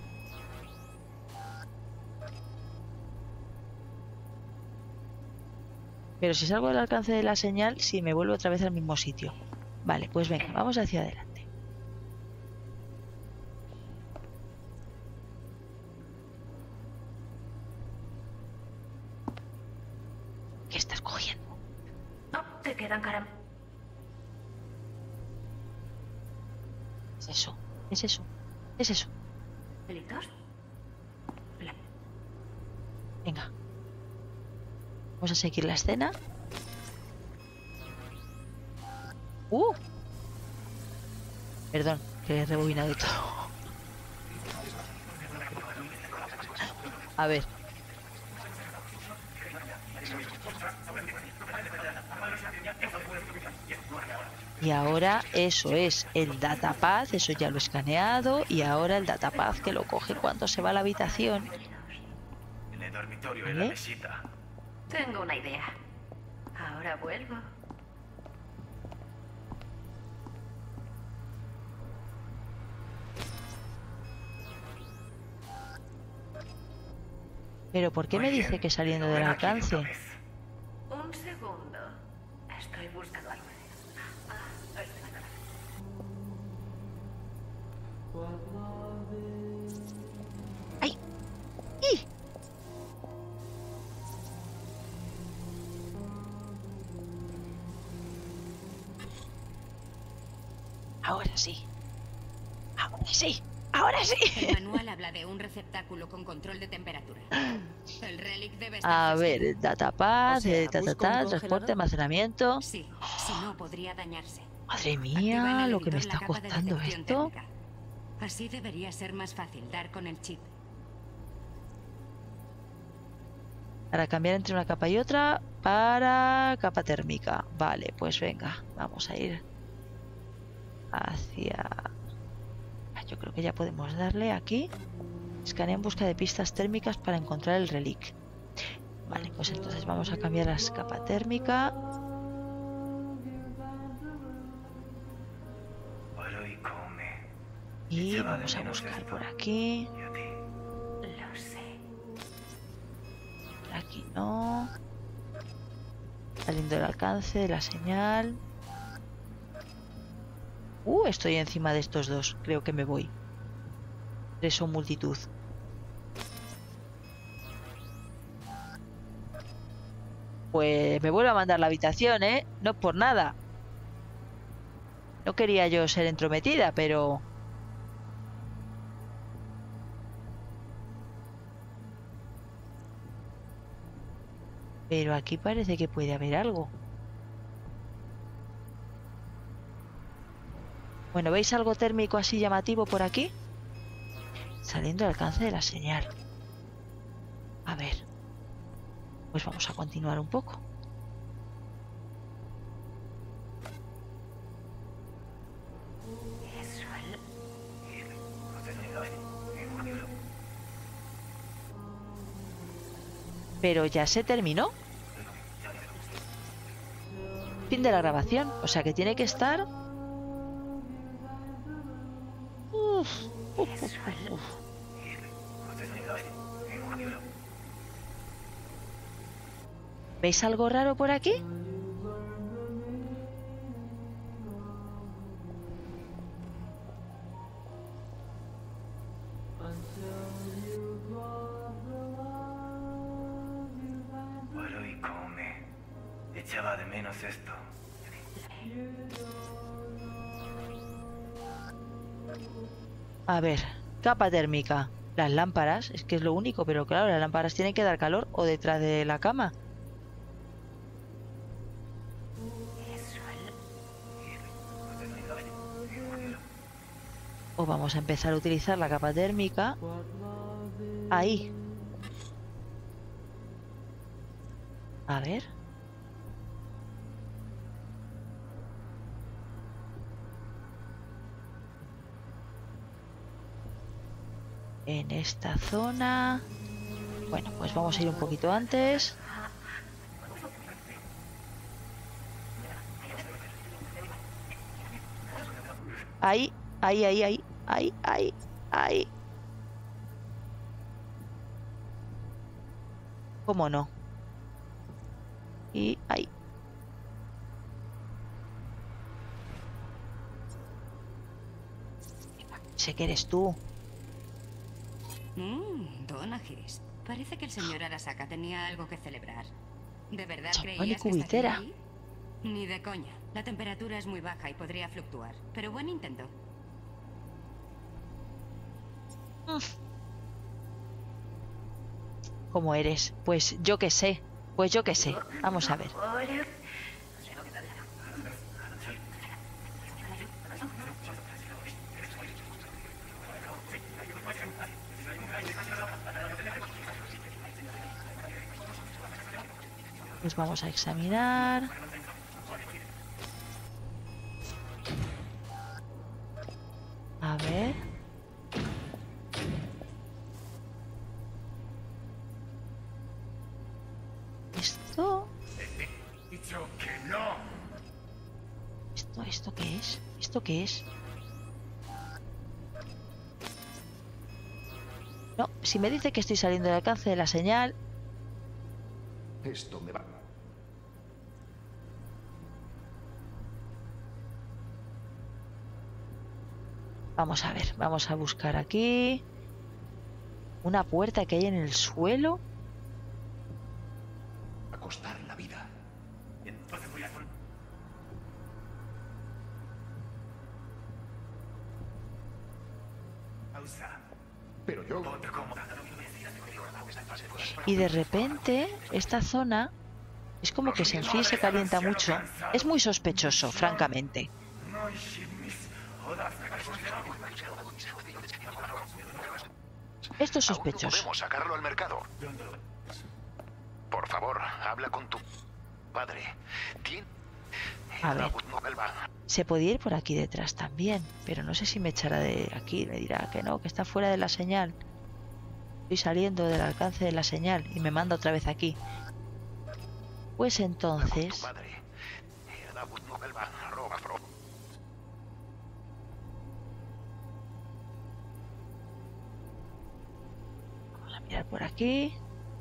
Pero si salgo del alcance de la señal, sí, me vuelvo otra vez al mismo sitio. Vale, pues venga, vamos hacia adelante. ¿Qué estás cogiendo? No, te quedan caram... Es eso, es eso, es eso. ¿Pelitos? Venga. Vamos a seguir la escena. ¡Uh! Perdón, que he rebobinado todo. A ver. Y ahora eso es el datapad, eso ya lo he escaneado. Y ahora el datapad que lo coge cuando se va a la habitación. En el dormitorio ¿Vale? en la mesita. Tengo una idea. Ahora vuelvo. Pero ¿por qué me dice que saliendo del alcance? Un segundo. Estoy buscando algo. ¡Ay! ¡Y! Ahora sí. Ahora sí. Ahora sí. El manual habla de un receptáculo con control de temperatura. El relic debe estar A ver, gestionado. datapad, O sea, eh, ta, ta, ¿busco un ta, congelador? transporte, almacenamiento. Sí, si no podría dañarse. Madre Activa en mía, el lo que me editor está la capa de costando detección esto. térmica. Así debería ser más fácil dar con el chip. Para cambiar entre una capa y otra, para capa térmica. Vale, pues venga, vamos a ir hacia... Yo creo que ya podemos darle aquí. Escanea en busca de pistas térmicas para encontrar el relic. Vale, pues entonces vamos a cambiar la capa térmica. Y vamos a buscar por aquí. Lo sé. Por aquí no. Saliendo del alcance de la señal. Uh, estoy encima de estos dos. Creo que me voy. Tres son multitud. Pues me vuelvo a mandar la habitación, ¿eh? No por nada. No quería yo ser entrometida, pero... Pero aquí parece que puede haber algo. Bueno, ¿veis algo térmico así llamativo por aquí? Saliendo al alcance de la señal. A ver. Pues vamos a continuar un poco. Pero ya se terminó. Fin de la grabación. O sea que tiene que estar... Uf, uf, uf, uf. ¿Veis algo raro por aquí? Bueno, y come. Echaba de menos esto. A ver, capa térmica. Las lámparas, es que es lo único, pero claro, las lámparas tienen que dar calor o detrás de la cama. O vamos a empezar a utilizar la capa térmica. Ahí. A ver. En esta zona. Bueno, pues vamos a ir un poquito antes. Ahí, ahí, ahí, ahí, ahí, ahí, ahí. ¿Cómo no? Y ahí. Sé que eres tú. Mmm, Donagis. Parece que el señor Arasaka tenía algo que celebrar. ¿De verdad Champán y creías que cubitera. estaría ahí? Ni de coña. La temperatura es muy baja y podría fluctuar. Pero buen intento. ¿Cómo eres? Pues yo qué sé. Pues yo qué sé. Vamos a ver. Pues vamos a examinar. ver. Esto... Dicho que no. ¿Esto, esto qué es? ¿Esto qué es? No, si me dice que estoy saliendo del alcance de la señal... Esto me va. Vamos a ver, vamos a buscar aquí... Una puerta que hay en el suelo. A costar la vida. Entonces voy a... Pausa. Pero yo... Ponte cómoda. Y de repente, esta zona es como que se enfría y se calienta mucho. Es muy sospechoso, francamente. Esto es sospechoso. ¿Podemos sacarlo al mercado? Por favor, habla con tu padre. ¿Tien... A ver. Se podía ir por aquí detrás también, pero no sé si me echará de aquí. Me dirá que no, que está fuera de la señal. Estoy saliendo del alcance de la señal y me manda otra vez aquí. Pues entonces... Vamos a mirar por aquí.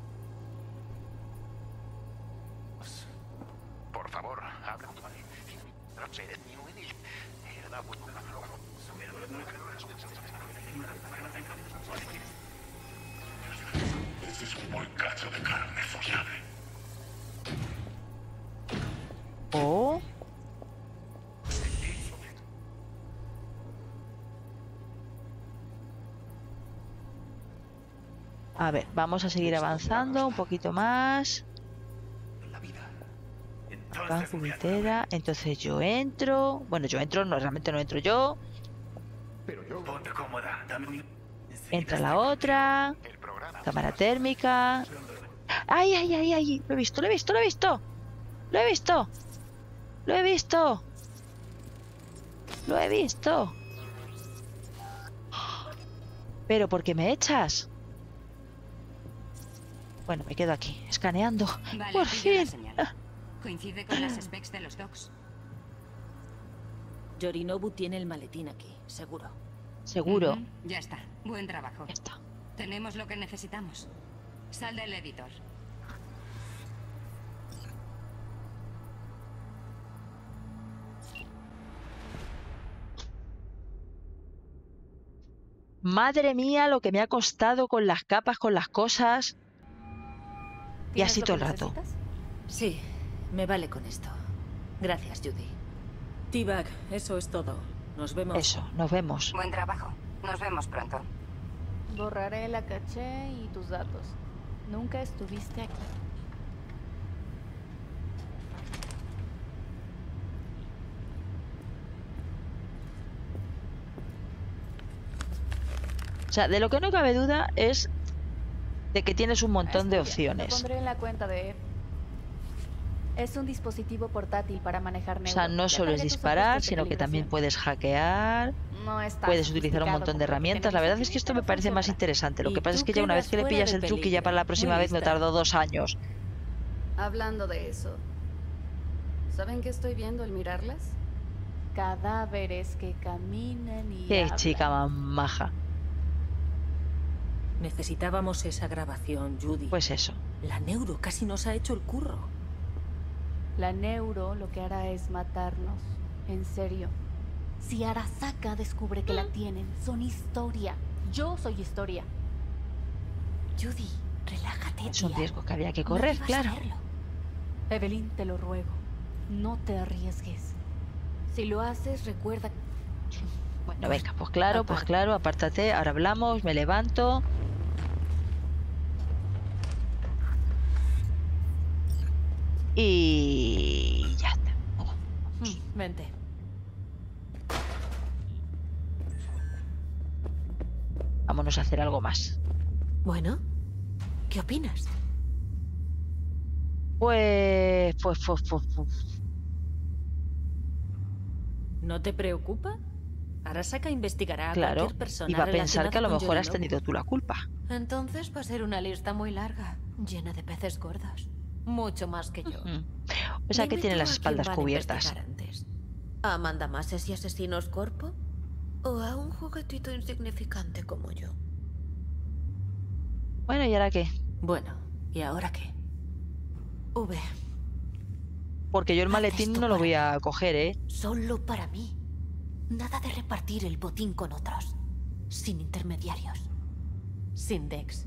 Por favor, habla con tu padre. Este es un buen cacho de carne follada. Oh. A ver, vamos a seguir avanzando un poquito más. Pan cubitera. Entonces yo entro. Bueno, yo entro, no, realmente no entro yo. Pero yo... Ponte cómoda. Dame un... Entra la otra. Cámara térmica. ¡Ay, ay, ay, ay! Lo he visto, lo he visto, lo he visto. Lo he visto. Lo he visto. Lo he visto. Pero ¿por qué me echas? Bueno, me quedo aquí, escaneando. Vale, Por fin. Coincide con las specs de los docks. Yorinobu tiene el maletín aquí, seguro. Seguro. Uh-huh. Ya está. Buen trabajo. Ya está. Tenemos lo que necesitamos. Sal del editor. Madre mía, lo que me ha costado con las capas, con las cosas. Y así todo el rato. Sí, me vale con esto. Gracias, Judy. T-Bag, eso es todo. Nos vemos. Eso, nos vemos. Buen trabajo. Nos vemos pronto. Borraré la caché y tus datos. Nunca estuviste aquí. O sea, de lo que no cabe duda es de que tienes un montón de Lo opciones. pondré en la cuenta de... Es un dispositivo portátil para manejar O neuro. sea, no Ya solo es cargué tus disparar, ojos de sino que también puedes hackear, No está puedes utilizar un sofisticado montón de como herramientas. La verdad es que esto me parece más interesante. Lo que pasa es que ya una vez que le pillas el truque, ya para la próxima vez me tardó dos años. Hablando de eso, ¿saben qué estoy viendo al mirarlas? Cadáveres que caminan y Qué hablan. chica más maja. Necesitábamos esa grabación, Judy. Pues eso. La neuro casi nos ha hecho el curro. La neuro lo que hará es matarnos. En serio. Si Arasaka descubre que la tienen, son historia. Yo soy historia. Judy, relájate. Es un tía. riesgo que había que No correr, debas claro. hacerlo. Evelyn, te lo ruego. No te arriesgues. Si lo haces, recuerda... Bueno, venga, pues claro, pues claro, apártate. Ahora hablamos, me levanto. Y ya está. Mm, Vente. Vámonos a hacer algo más. Bueno, ¿qué opinas? Pues, pues, pues, pues, pues. ¿No te preocupa? Arasaka investigará a Claro, cualquier persona y va a pensar que a lo relacionada con mejor has Yorinobu. tenido tú la culpa. Entonces va a ser una lista muy larga, llena de peces gordos. Mucho más que yo. Mm. O sea que Dime tiene tú las a quién espaldas van a cubiertas. investigar antes. ¿A mandamases y asesinos corpo? ¿O a un juguetito insignificante como yo? Bueno, ¿y ahora qué? Bueno, ¿y ahora qué? V. Porque yo el maletín no lo voy a coger, ¿eh? Solo para mí. Nada de repartir el botín con otros. Sin intermediarios. Sin Dex.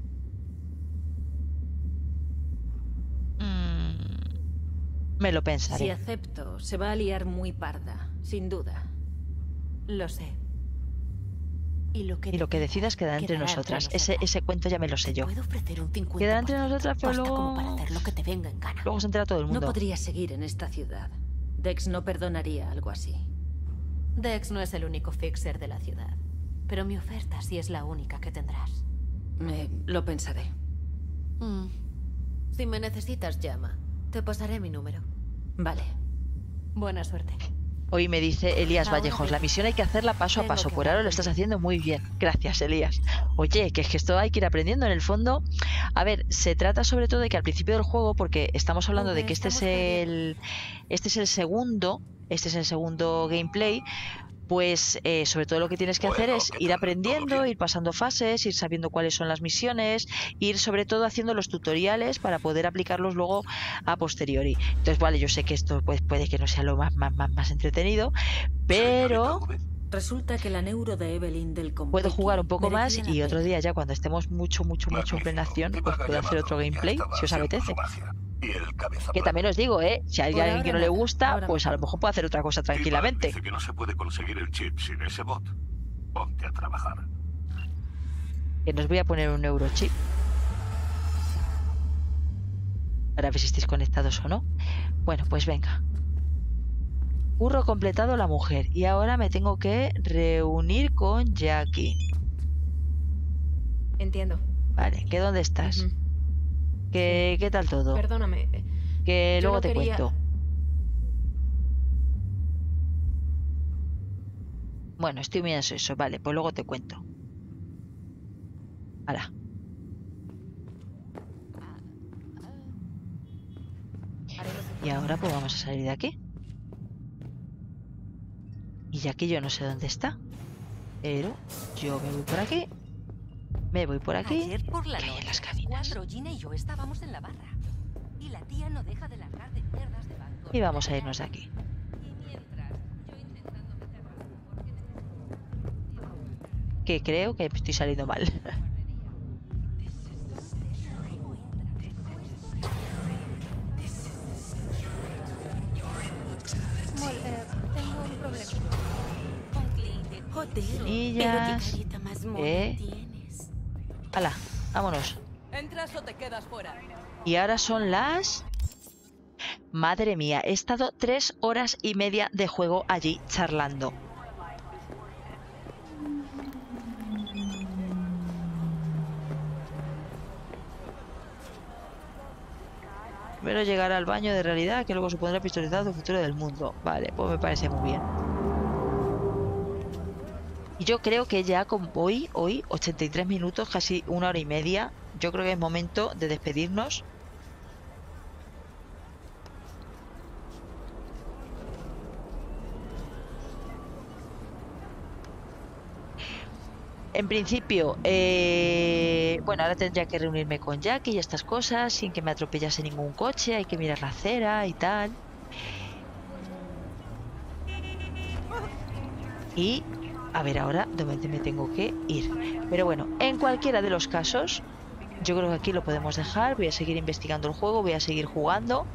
Mm, me lo pensaré. Si acepto, se va a liar muy parda, sin duda. Lo sé. Y lo que, Y lo que decidas queda entre quedará nosotras. entre Ese, ese cuento ya me lo sé yo. Puedo ofrecer un cincuenta por ciento. Quedará entre nosotras, pero Basta luego... como para hacer lo que te venga en gana. Luego se entera todo el mundo. No podría seguir en esta ciudad. Dex no perdonaría algo así. Dex no es el único fixer de la ciudad. Pero mi oferta sí es la única que tendrás. Me lo pensaré. Mm. Si me necesitas, llama. Te pasaré mi número. Vale. Buena suerte. Hoy me dice Elías Ahora Vallejos, te- la misión hay que hacerla paso a Tengo paso. que Por hablar ahora lo estás haciendo muy bien. Gracias, Elías. Oye, que es que esto hay que ir aprendiendo en el fondo. A ver, se trata sobre todo de que al principio del juego, porque estamos hablando de que este es el este es el segundo, este es el segundo gameplay, pues eh, sobre todo lo que tienes que hacer es ir aprendiendo, ir pasando fases, ir sabiendo cuáles son las misiones, ir sobre todo haciendo los tutoriales para poder aplicarlos luego a posteriori. Entonces, vale, yo sé que esto pues, puede que no sea lo más, más, más, más entretenido, pero Resulta que la neuro de Evelyn del puedo Compeki jugar un poco más merecía la y otro pena. día ya cuando estemos mucho, mucho, mucho en plena acción, pues puedo hacer otro gameplay si os apetece. Y el cabeza Que también os digo, ¿eh? Si hay Por alguien que ahora no le nada, gusta, ahora pues a lo mejor puede hacer otra cosa tranquilamente. Dice que no se puede conseguir el chip sin ese bot. Ponte a trabajar. Que nos voy a poner un neurochip. Para ver si estáis conectados o no. Bueno, pues venga. Curro completado la mujer. Y ahora me tengo que reunir con Jackie. Entiendo. Vale, ¿que dónde estás? Ujú. ¿Qué, ¿Qué tal todo? Perdóname. eh, Que yo luego no te quería- cuento. Bueno, estoy muy ansioso. Vale, pues luego te cuento. Hala. Y ahora pues vamos a salir de aquí. Y ya que yo no sé dónde está. Pero yo me voy por aquí. Me voy por aquí. Ayer por la que hay en noche, las cabinas. cuatro, Gina y yo estábamos en la barra. Y la tía no deja de largar de mierdas de banco. Y vamos a irnos de aquí. Que creo que estoy saliendo mal. Mol, eh, tengo un problema. Niñas. Eh. Hala, vámonos. ¿Entras o te quedas fuera? Y ahora son las... Madre mía, he estado tres horas y media de juego allí charlando. Primero llegar al baño de realidad, que luego supondrá pistolizado el futuro del mundo. Vale, pues me parece muy bien. Y yo creo que ya con hoy, hoy, ochenta y tres minutos, casi una hora y media, yo creo que es momento de despedirnos. En principio, eh, bueno, ahora tendría que reunirme con Jackie y estas cosas sin que me atropellase ningún coche, hay que mirar la acera y tal. Y a ver ahora dónde me tengo que ir. Pero bueno, en cualquiera de los casos, yo creo que aquí lo podemos dejar. Voy a seguir investigando el juego, voy a seguir jugando.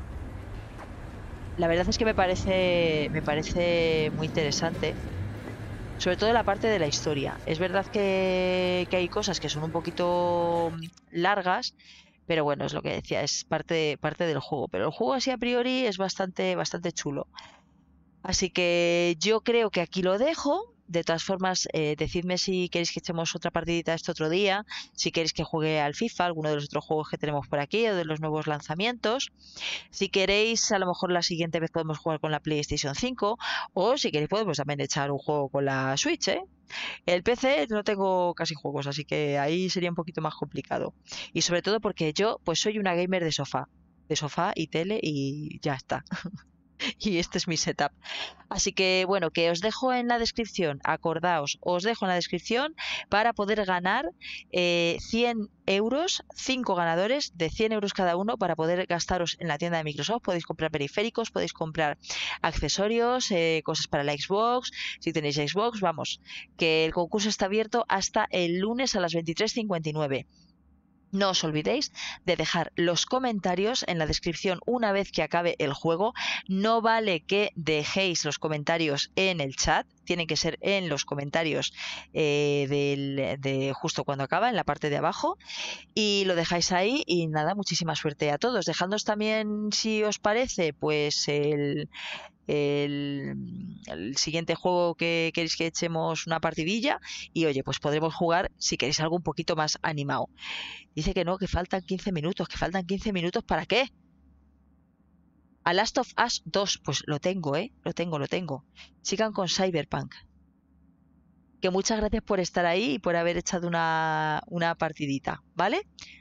La verdad es que me parece, me parece muy interesante. Sobre todo la parte de la historia. Es verdad que, que hay cosas que son un poquito largas, pero bueno, es lo que decía, es parte, parte del juego. Pero el juego así a priori es bastante, bastante chulo. Así que yo creo que aquí lo dejo. de todas formas, eh, decidme si queréis que echemos otra partidita este otro día, si queréis que juegue al FIFA, alguno de los otros juegos que tenemos por aquí, o de los nuevos lanzamientos. Si queréis, a lo mejor la siguiente vez podemos jugar con la PlayStation cinco, o si queréis podemos también echar un juego con la Switch, ¿eh? El P C no tengo casi juegos, así que ahí sería un poquito más complicado. Y sobre todo porque yo pues soy una gamer de sofá, de sofá y tele y ya está. Y este es mi setup. Así que bueno, que os dejo en la descripción, acordaos, os dejo en la descripción para poder ganar eh, cien euros, cinco ganadores de cien euros cada uno para poder gastaros en la tienda de Microsoft. Podéis comprar periféricos, podéis comprar accesorios, eh, cosas para la Xbox, si tenéis Xbox, vamos, que el concurso está abierto hasta el lunes a las veintitrés cincuenta y nueve. No os olvidéis de dejar los comentarios en la descripción una vez que acabe el juego. No vale que dejéis los comentarios en el chat, tienen que ser en los comentarios eh, del, de justo cuando acaba, en la parte de abajo. Y lo dejáis ahí y nada, muchísima suerte a todos. Dejadnos también, si os parece, pues el... El, el siguiente juego que queréis que echemos una partidilla y oye, pues podremos jugar si queréis algo un poquito más animado. Dice que no, que faltan quince minutos, que faltan quince minutos, ¿para qué? A Last of Us dos, pues lo tengo, ¿eh? Lo tengo, lo tengo. Sigan con Cyberpunk. Que muchas gracias por estar ahí y por haber echado una, una partidita, ¿vale?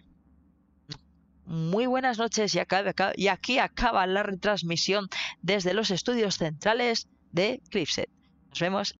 Muy buenas noches y, acá, acá, y aquí acaba la retransmisión desde los estudios centrales de Clipset. Nos vemos